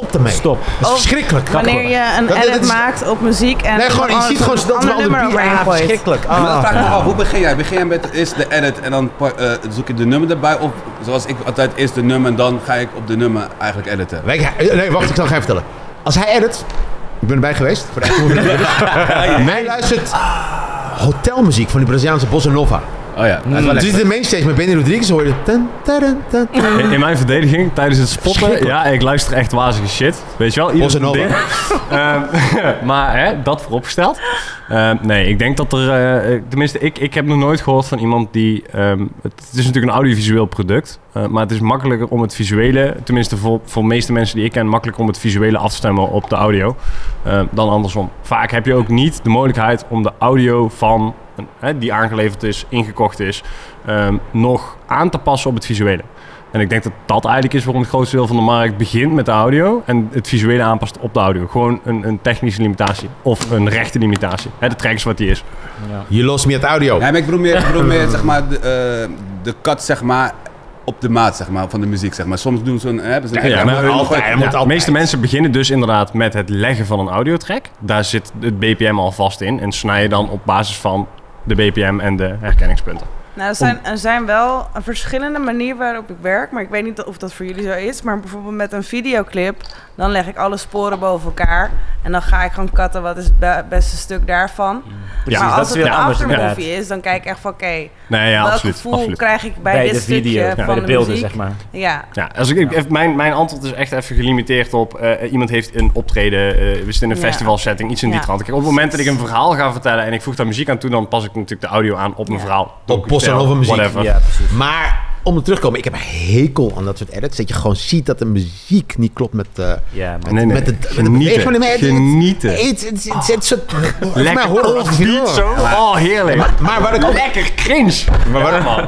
ermee. Stop. Dat is Of verschrikkelijk. Wanneer je een Dat- dat edit is- maakt op muziek en Nee, gewoon, je ziet gewoon dat we een al de nummer beat... overheen Ah, gooit. verschrikkelijk. Maar dan Ah. vraag ik me af, hoe begin jij? Begin jij met eerst de edit en dan pa- eh, zoek je de nummer erbij? Of zoals ik altijd eerst de nummer en dan ga ik op de nummer eigenlijk editen? Weet je, nee, wacht, ik zal het even vertellen. Als hij edit... Ik ben erbij geweest. Voor de echte movie. Mij luistert hotelmuziek van die Braziliaanse Bossa Nova. Oh ja, dat is wel Dus lekker. de mainstage met Benny Rodriguez hoorde... Tan, taran, tan, tan. In, in mijn verdediging, tijdens het spotten, ja, ik luister echt wazige shit. Weet je wel? Ieder Bossa zijn Nova. ding. Ehm, maar hè, dat vooropgesteld. Ehm, nee, ik denk dat er... eh, tenminste, ik, ik heb nog nooit gehoord van iemand die... ehm, het, het is natuurlijk een audiovisueel product. eh, maar het is makkelijker om het visuele... Tenminste, voor, voor de meeste mensen die ik ken... makkelijker om het visuele af te stemmen op de audio. eh, dan andersom. Vaak heb je ook niet de mogelijkheid om de audio van... een- hè, die aangeleverd is, ingekocht is... ehm, nog aan te passen op het visuele. En ik denk dat dat eigenlijk is waarom het grootste deel van de markt begint met de audio en het visuele aanpast op de audio. Gewoon een, een technische limitatie of een rechte limitatie. Hè, de track is wat die is. Je lost me het audio. Ja, maar ik bedoel meer, ik bedoel meer zeg maar, de, eh, de cut zeg maar, op de maat zeg maar, van de muziek. Zeg maar. Soms doen ze een... Hè, dus een Ja, maar altijd, altijd, hij Ja, moet de altijd. meeste mensen beginnen dus inderdaad met het leggen van een audiotrack. Daar zit het B P M al vast in en snij je dan op basis van de B P M en de herkenningspunten. Nou, er zijn, er zijn wel een verschillende manieren waarop ik werk, maar ik weet niet of dat voor jullie zo is. Maar bijvoorbeeld met een videoclip, dan leg ik alle sporen boven elkaar en dan ga ik gewoon cutten wat is het be- beste stuk daarvan. Precies, maar dat als is het weer een anders aftermovie inderdaad. is, dan kijk ik echt van oké, Nee, ja, welk absoluut. gevoel absoluut. krijg ik bij, Bij dit de video, stukje ja, van bij de de beelden, muziek? zeg maar. Ja. Ja, als ik, even, mijn, mijn antwoord is echt even gelimiteerd op... eh, iemand heeft een optreden, eh, we zitten in een Ja. festivalsetting, iets in die Ja. trant. Kijk, op het moment dat ik een verhaal ga vertellen en ik voeg daar muziek aan toe... dan pas ik natuurlijk de audio aan op mijn Ja. verhaal. Op Bossa Nova muziek. Whatever. Ja, precies. Maar om er terug te komen, ik heb een hekel aan dat soort edits. Dat je gewoon ziet dat de muziek niet klopt met... uh, Ja, man. Nee, nee. met de, met de Genieten. beweging van de mensen. Genieten. Het, het, het, het, het, het, het, voor mij Lekker horen we offbeat zo. Oh, heerlijk. Maar, maar waar ik ook... Lekker cringe. Maar waar Ja, ik, man.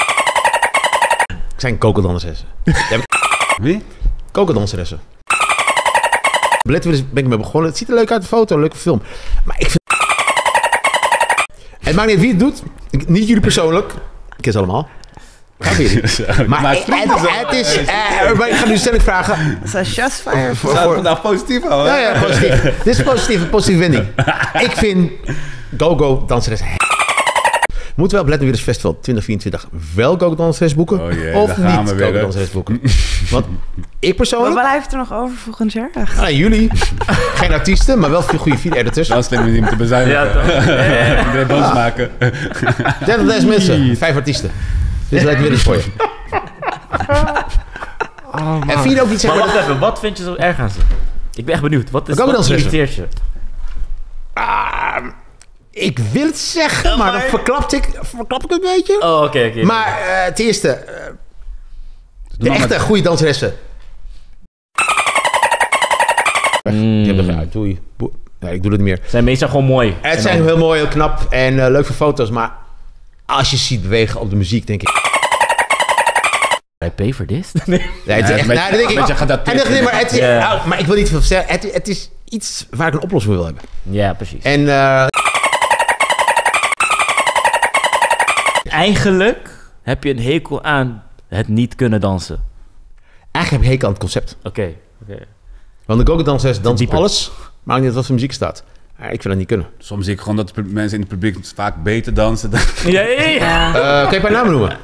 ik zijn kokeldanseressen. Wie? Kokeldanseressen. Ballet ben ik mee begonnen. Het ziet er leuk uit, de foto, een leuke film. Maar ik vind... Het maakt niet uit wie het doet. Ik- Niet jullie persoonlijk. Ik ken ze allemaal. Ga weer niet. Maar Maar het, het, het is... eh, maar ik ga nu stelling vragen. Zijn shots fired. Voor, Zou het voor, vandaag positief houden? ja, ja, positief. Dit is positief, een positieve wending. Ik vind Go-Go danseres... Moeten we op Let Me Weer eens Festival twintig vierentwintig wel Go-Go danseres boeken? Oh jee, of daar gaan niet we weer, Go-Go hè. danseres boeken? Want ik Wat persoonlijk... blijft er nog over volgend jaar? Ah, jullie, geen artiesten, maar wel veel goede video-editors. Dan slim je niet te bezuinigen. Ja, toch? Iedereen boos maken. dertigduizend mensen, vijf artiesten. Dus lijkt weer eens voor je. En vind je ook niet zeg Maar maar... wacht even, wat vind je zo erg aan ze? Ik ben echt benieuwd. Wat is Welke wat danseressen? irriteert je? Ah, ik wil het zeggen, maar dan verklap ik, verklap ik het een beetje. Oh, oké, oké. Maar uh, ten eerste, uh, de echte goede danseressen. Mm. Ik heb er uit, doei. Boe- Nee, ik doe het niet meer. Zijn meestal gewoon mooi. Het En zijn dan- heel mooi, heel knap en uh, leuk voor foto's, maar als je ziet bewegen op de muziek, denk ik... I pay for this? Nee. Nee, het is Ja, echt... een beetje- nou, dan denk ik, een beetje gedateerd. en dan- nee, maar, het, Ja. nou, maar ik wil niet veel zeggen. Het, het is iets waar ik een oplossing voor wil hebben. Ja, precies. En uh, Eigenlijk heb je een hekel aan het niet kunnen dansen. eigenlijk heb ik hekel aan het concept. Oké, oké. Want de Go-Go-danseres danst op Dieper. alles. Maakt niet uit wat voor muziek staat. Maar ik vind dat niet kunnen. Soms zie ik gewoon dat de pub- mensen in het publiek vaak beter dansen dan... Ja, ja, ja. Uh, kan je een paar namen noemen?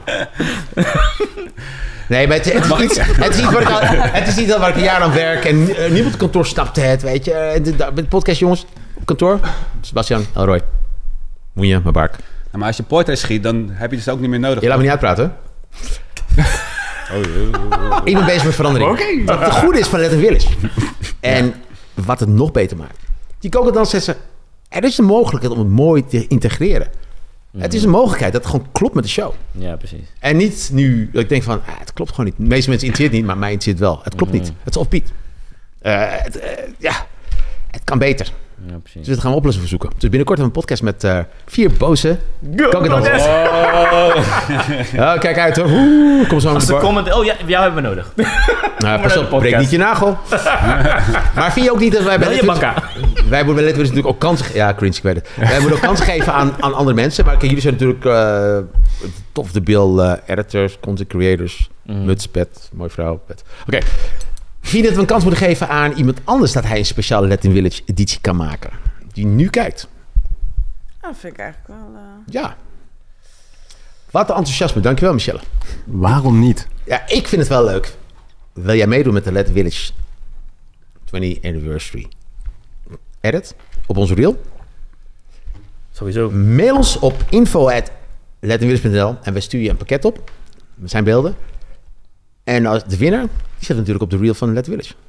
Nee, maar het, het, is iets, het, is iets waar ik al, het is iets waar ik een jaar aan werk. En uh, niemand op kantoor snapte het, weet je. Uh, de, de, de podcast, jongens, op kantoor. Sebastian, Elroy. Moeje, mijn bark. Ja, maar als je portrait schiet, dan heb je dus ook niet meer nodig. Je laat me niet uitpraten. Oh, joh. Ik ben bezig met verandering. Oké. Wat het goede is van Let It Willis. En wat het nog beter maakt. Die Go-Go-danseressen, er is een mogelijkheid om het mooi te integreren. Het is een mogelijkheid dat het gewoon klopt met de show. Ja, precies. En niet nu dat ik denk van, ah, het klopt gewoon niet. De meeste mensen interesseert het niet, maar mij interesseert het wel. Het klopt niet. Het is offbeat. Uh, het, uh, ja, het kan beter. Ja, precies. Dus we gaan we oplossingen voor zoeken. Dus binnenkort hebben we een podcast met uh, vier boze Go-Go-dansers. Oh, kijk uit hoor. Oeh, kom zo aan Als de de bar. comment... Oh ja, jou hebben we nodig. Nou, pas naar op, de breek podcast. niet je nagel. Maar vind je ook niet dat wij bij Wel je Letwis- bakka. wij moeten bij Letwis natuurlijk ook kansen geven. Ja, cringe, ik weet het. Wij moeten ook kansen geven aan, aan andere mensen. Maar kijk, jullie zijn natuurlijk uh, top de bill uh, editors, content creators, Mm. muts, pet, mooie vrouw, pet. Oké. Vind je dat we een kans moeten geven aan iemand anders dat hij een speciale Latin Village editie kan maken? Die nu kijkt. Dat vind ik eigenlijk wel... Uh... Ja. Wat een enthousiasme. Dankjewel, Michelle. Waarom niet? Ja, ik vind het wel leuk. Wil jij meedoen met de Latin Village twentieth Anniversary Edit op onze reel? Sowieso. Mail ons op info at latinvillage punt n l en wij sturen je een pakket op met zijn beelden. En als de winnaar, die zit natuurlijk op de reel van Latin Village.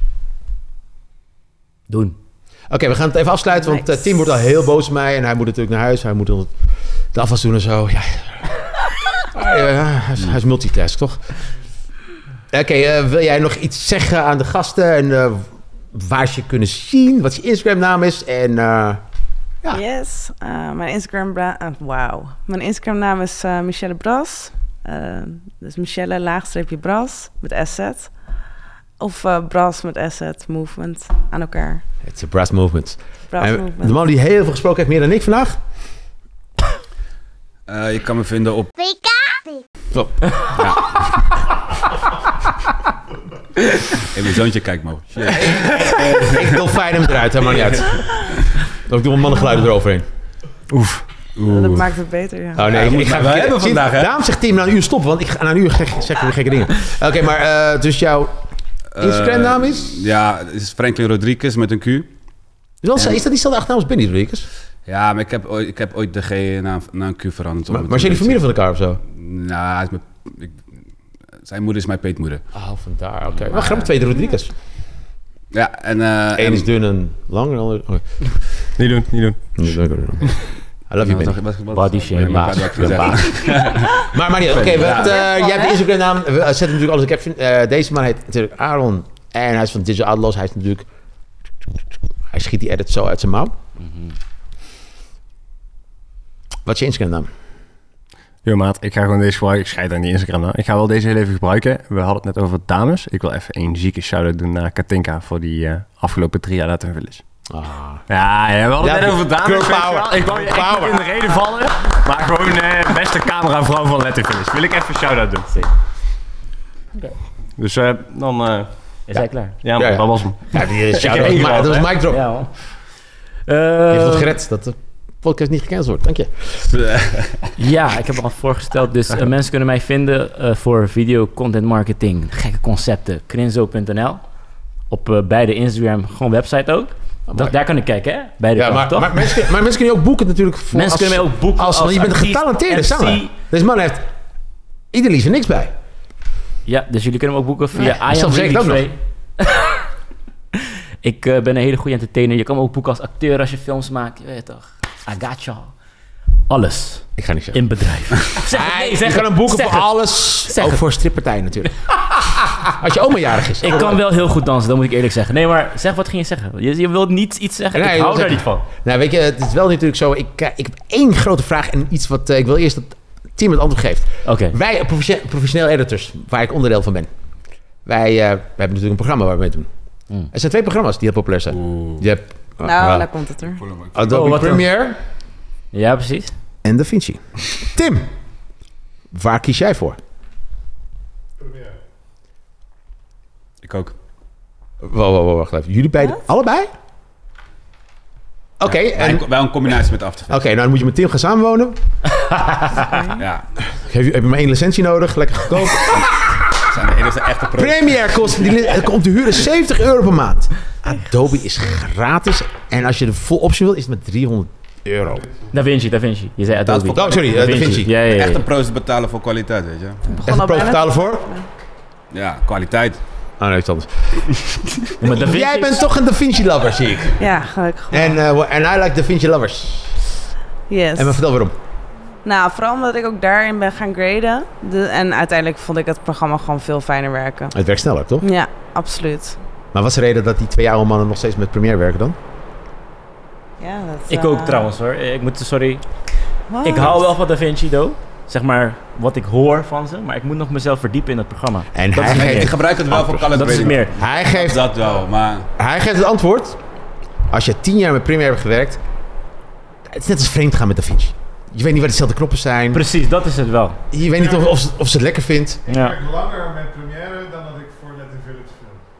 Doen. Oké, okay, we gaan het even afsluiten, want uh, Tim wordt al heel boos op mij en hij moet natuurlijk naar huis. Hij moet de afwas doen en zo. Ja. uh, hij is multitask, toch? Oké, okay, uh, wil jij nog iets zeggen aan de gasten en uh, waar ze je kunnen zien, wat je Instagram-naam is en... Uh, ja. Yes, uh, mijn Instagram... Uh, Wauw. Mijn Instagram-naam is uh, Michelle Bras. Uh, dus Michelle laagstreepje Bras met S Z. Of uh, Bras met S Z Movement aan elkaar. Het is een Brass Movement. Brass en movement. De man die heel veel gesproken heeft, meer dan ik vandaag. Uh, je kan me vinden op... P K. Klopt. Ja. Hey, mijn zoontje kijkt me. Ik wil fijn hem eruit, helemaal niet uit. Dan doe ik mannengeluiden eroverheen. Oef. Oeh. Dat maakt het beter, ja. Oh nee, Ja, ik, moet ik ga maar wel hebben zie, vandaag, hè? Daarom zegt Tim na een uur stoppen, want ik ga na een uur zeg, zeg weer gekke dingen. Oké, okay, maar uh, dus jouw Instagram-naam is? Uh, ja, het is Franklin Rodriguez met een Q. Is, wel, is dat diezelfde achternaam als Benny Rodriguez? Ja, maar ik heb ooit, ik heb ooit de G naar, naar een Q veranderd. Maar, maar zijn jullie familie van elkaar of zo? Nou, hij is mijn, ik, zijn moeder is mijn peetmoeder. Oh, vandaar, oké. Okay. Maar grappig, tweede Rodriguez. Ja, en... Uh, Eén is dun en lang en de andere... Okay. Niet doen, niet doen. I love you, Benny. Body shame. Maar, maar niet, oké, okay, uh, jij hebt de Instagram-naam, we zetten natuurlijk alles in de caption. Uh, deze man heet natuurlijk Aaron en hij is van Digital Outlaws. Hij is natuurlijk, hij schiet die edit zo uit zijn mouw. Mm-hmm. Wat is je Instagram-naam? Yo maat, ik ga gewoon deze gebruiken. Ik scheid aan die Instagram naam. Ik ga wel deze heel even gebruiken. We hadden het net over dames. Ik wil even een zieke shout-out doen naar Katinka voor die uh, afgelopen drie jaar Latin Village. Ah. Ja, ja, we hadden het ja, net over dames. Girl power. Ik wou je echt niet in de reden vallen. Maar gewoon uh, beste cameravrouw van Latin Village. Wil ik even een shout-out doen. Okay. Dus uh, dan... Uh, is hij klaar? Ja, ja, ja. dat was hem. Ja, die shout-out. Ma- dat was mic drop. Ja, man. Uh, je hebt het gered dat de podcast niet gecanceld wordt. Dank je. Ja, ik heb al voorgesteld. Dus uh, mensen kunnen mij vinden uh, voor video content marketing. Gekke concepten. Crinzo punt n l. Op uh, beide Instagram, gewoon website ook. Oh, dat, daar kan ik kijken, hè? Beide ja, kanten, maar, toch? maar, mensen, maar mensen kunnen je ook boeken natuurlijk. Voor mensen als, kunnen mij ook boeken als, als je bent een getalenteerde zanger. Deze man heeft ieder liefst niks bij. Ja, dus jullie kunnen hem ook boeken via nee, I Am Really Trey. Ik uh, ben een hele goede entertainer. Je kan me ook boeken als acteur als je films maakt. Je weet toch? I got y'all. Alles. Ik ga niet zeggen. In bedrijf. Zeg het, nee, zeg je kan hem boeken voor het. alles. Zeg ook het. voor strippartijen natuurlijk. Als je oma jarig is. Ik kan wel heel goed dansen, dat moet ik eerlijk zeggen. Nee, maar zeg wat ging je zeggen? Je, je wilt niet iets zeggen. Nee, ik hou daar zeggen. niet van. Nou, weet je, het is wel natuurlijk zo. Ik, uh, ik heb één grote vraag en iets wat uh, ik wil eerst dat Tim het antwoord geeft. Oké. Okay. Wij, professioneel, professioneel editors, waar ik onderdeel van ben. Wij, uh, wij hebben natuurlijk een programma waar we mee doen. Mm. Er zijn twee programma's die heel populair zijn. Oeh. Je hebt, uh, Nou, uh, daar komt het er. Adobe oh, Premiere. Ja, precies. En DaVinci. Tim, waar kies jij voor? Premiere. Ik ook. Wacht, wacht, wacht even. Jullie beiden? What? Allebei? Oké. Okay, ja, en... Wel een combinatie met After Effects. Oké, okay, nou dan moet je met Tim gaan samenwonen. Ja. Heb je, heb je maar één licentie nodig? Lekker goedkoop. Dat is een echte pro. Premiere kost die, om te huren zeventig euro per maand. Adobe is gratis. En als je de full option wil, is het met driehonderd euro. DaVinci, DaVinci. Je zei Adobe. Oh, sorry, uh, DaVinci. DaVinci. Ja, ja, ja. Echte pro's betalen voor kwaliteit, weet je. Echte pro's betalen voor? Ja, kwaliteit. Ah, nee, iets anders. Ja, jij bent toch een DaVinci-lover, zie ik. Ja, gelukkig. En uh, I like DaVinci-lovers. Yes. En maar vertel waarom. Nou, vooral omdat ik ook daarin ben gaan graden. De, en uiteindelijk vond ik het programma gewoon veel fijner werken. Het werkt sneller, toch? Ja, absoluut. Maar wat is de reden dat die twee oude mannen nog steeds met Premiere werken dan? Ja, dat, ik uh... ook trouwens hoor. Ik moet, sorry. What? Ik hou wel van DaVinci, though. Zeg maar wat ik hoor van ze, maar ik moet nog mezelf verdiepen in het programma. En dat hij is geeft, ik gebruik het wel voor calibrating. Dat is het meer. Hij geeft dat wel, maar hij geeft het antwoord. Als je tien jaar met Premiere hebt gewerkt, het is net als vreemd gaan met DaVinci. Je weet niet waar dezelfde knoppen zijn. Precies, dat is het wel. Je weet niet of, of, ze, of ze het lekker vindt. Ik ja. werk langer met Premiere dan dat ik voor Latin Village film.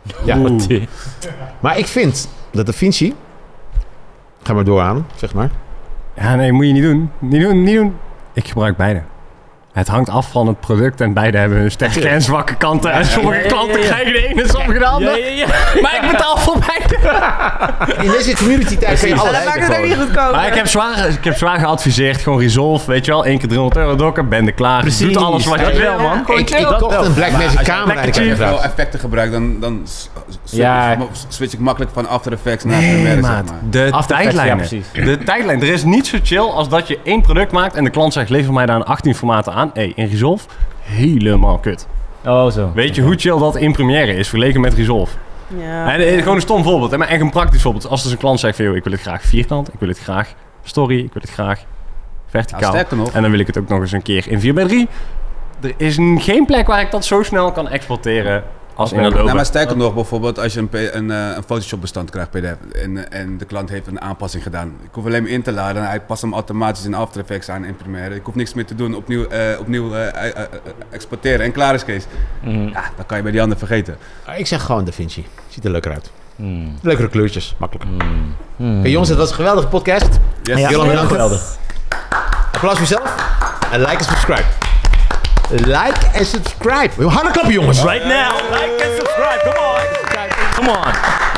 Ja. Oeh. Maar ik vind dat Da Vinci... Ga maar doorhalen, zeg maar. Ja, nee, moet je niet doen. Niet doen, niet doen. Ik gebruik beide. Het hangt af van het product en beide hebben hun sterke en zwakke kanten. En sommige ja, ja, klanten ja, ja. krijgen de ene en sommige de andere. Ja, ja, ja. Maar ik betaal voor beide. In deze community tijd kan je Ja, alles dat maakt het ook niet goedkoper. Maar ik heb, zwaar, ik heb zwaar geadviseerd. Gewoon Resolve, weet je wel. Eén keer driehonderd euro dokken, ben er klaar. Precies, Doet alles wat dat je wel, wil, man. Gewoon Ik, chill. ik dat kocht wel. een Blackmagic als je camera en ik Als heb je veel gevraagd. effecten gebruikt, dan, dan s- s- Ja. switch ik makkelijk van After Effects naar Nee, Premiere, zeg maat. maar. De After Effects, tijdlijnen. ja, precies. de tijdlijn. Er is niet zo chill als dat je één product maakt en de klant zegt, lever mij daar een achttien formaten aan. Hé, hey, in Resolve, helemaal kut. Oh, zo. Weet je hoe chill dat in Premiere is, vergeleken met Resolve? Ja. En, eh, gewoon een stom voorbeeld, hè, maar echt een praktisch voorbeeld. Als dus een klant zegt van, joh, ik wil het graag vierkant, ik wil het graag story, ik wil het graag verticaal. Ja, sterker nog. En dan wil ik het ook nog eens een keer in vier bij drie. Er is een, geen plek waar ik dat zo snel kan exporteren als in Adobe. Nou, maar sterker nog, bijvoorbeeld als je een, P- een, eh, een Photoshop bestand krijgt P D F en, eh, en de klant heeft een aanpassing gedaan. Ik hoef alleen maar in te laden en hij past hem automatisch in After Effects aan in Premiere. Ik hoef niks meer te doen, opnieuw, eh, opnieuw eh, eh, eh, exporteren en klaar is Kees. Mm. Ja, dan kan je bij die ander vergeten. Ik zeg gewoon Da Vinci. Ziet er leuker uit. Mm. Leukere kleurtjes, makkelijker. Mm. Mm. Oké, jongens, het was een geweldige podcast. Yes. Ja, Jullie bedankt. geweldig. Applaus voor jezelf. En like en subscribe. Like en subscribe. Harde klappen, jongens. Right now, like and subscribe. Come on. Come on.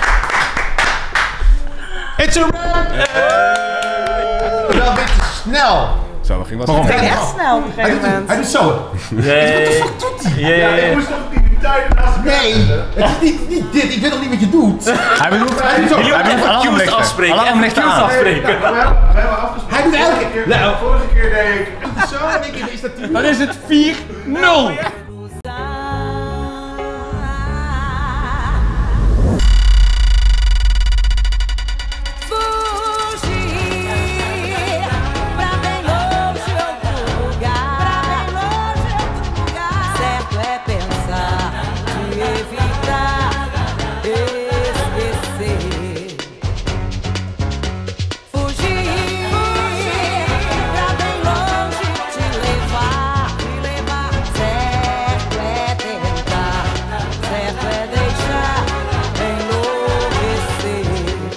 It's a wrap. Wel een beetje snel. Zo, we gingen Waarom? wat Het ging echt snel op een Hij gegeven doet, moment. hij doet zo. Ja, ja, ja. Ik moest nog die tijden naast elkaar Nee, zetten. het is niet, niet dit. Ik weet nog niet wat je doet. Hij bedoelt, Hij doet zo. Jullie hij moeten bedoelt even cues alarmlichten. afspreken. Alarmlichten Even cues aan. afspreken. We hebben, we hebben afgesproken. Hij doet elke keer. Nou, Vorige keer deed ik. zo en ik is dat tien. Dan is het vier nul. Fugir pra bem longe outro lugar. Certo é pensar de evitar esquecer. Fugir pra bem longe te levar, te levar. Certo é tentar, certo é deixar enlouquecer.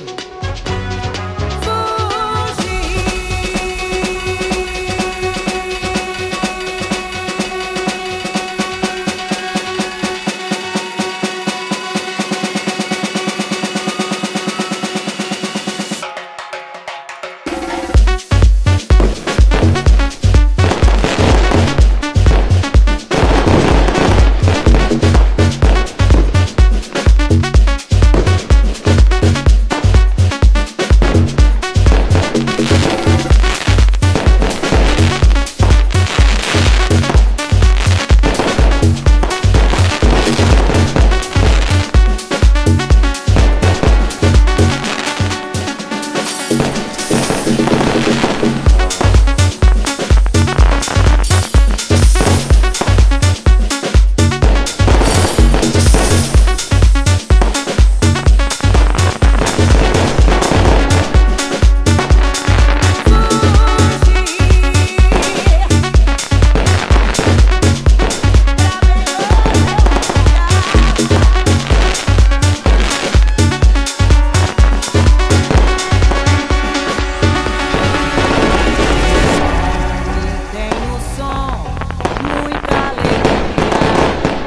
Tem o som, muita alegria.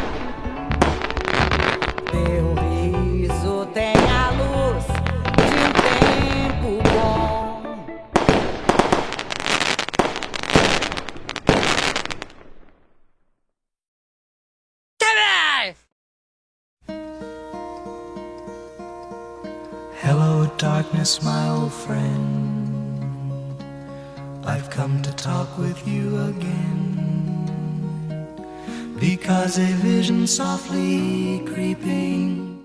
Teu riso tem a luz de um tempo bom. Hello, darkness, my old friend. I've come to talk with you again. Because a vision softly creeping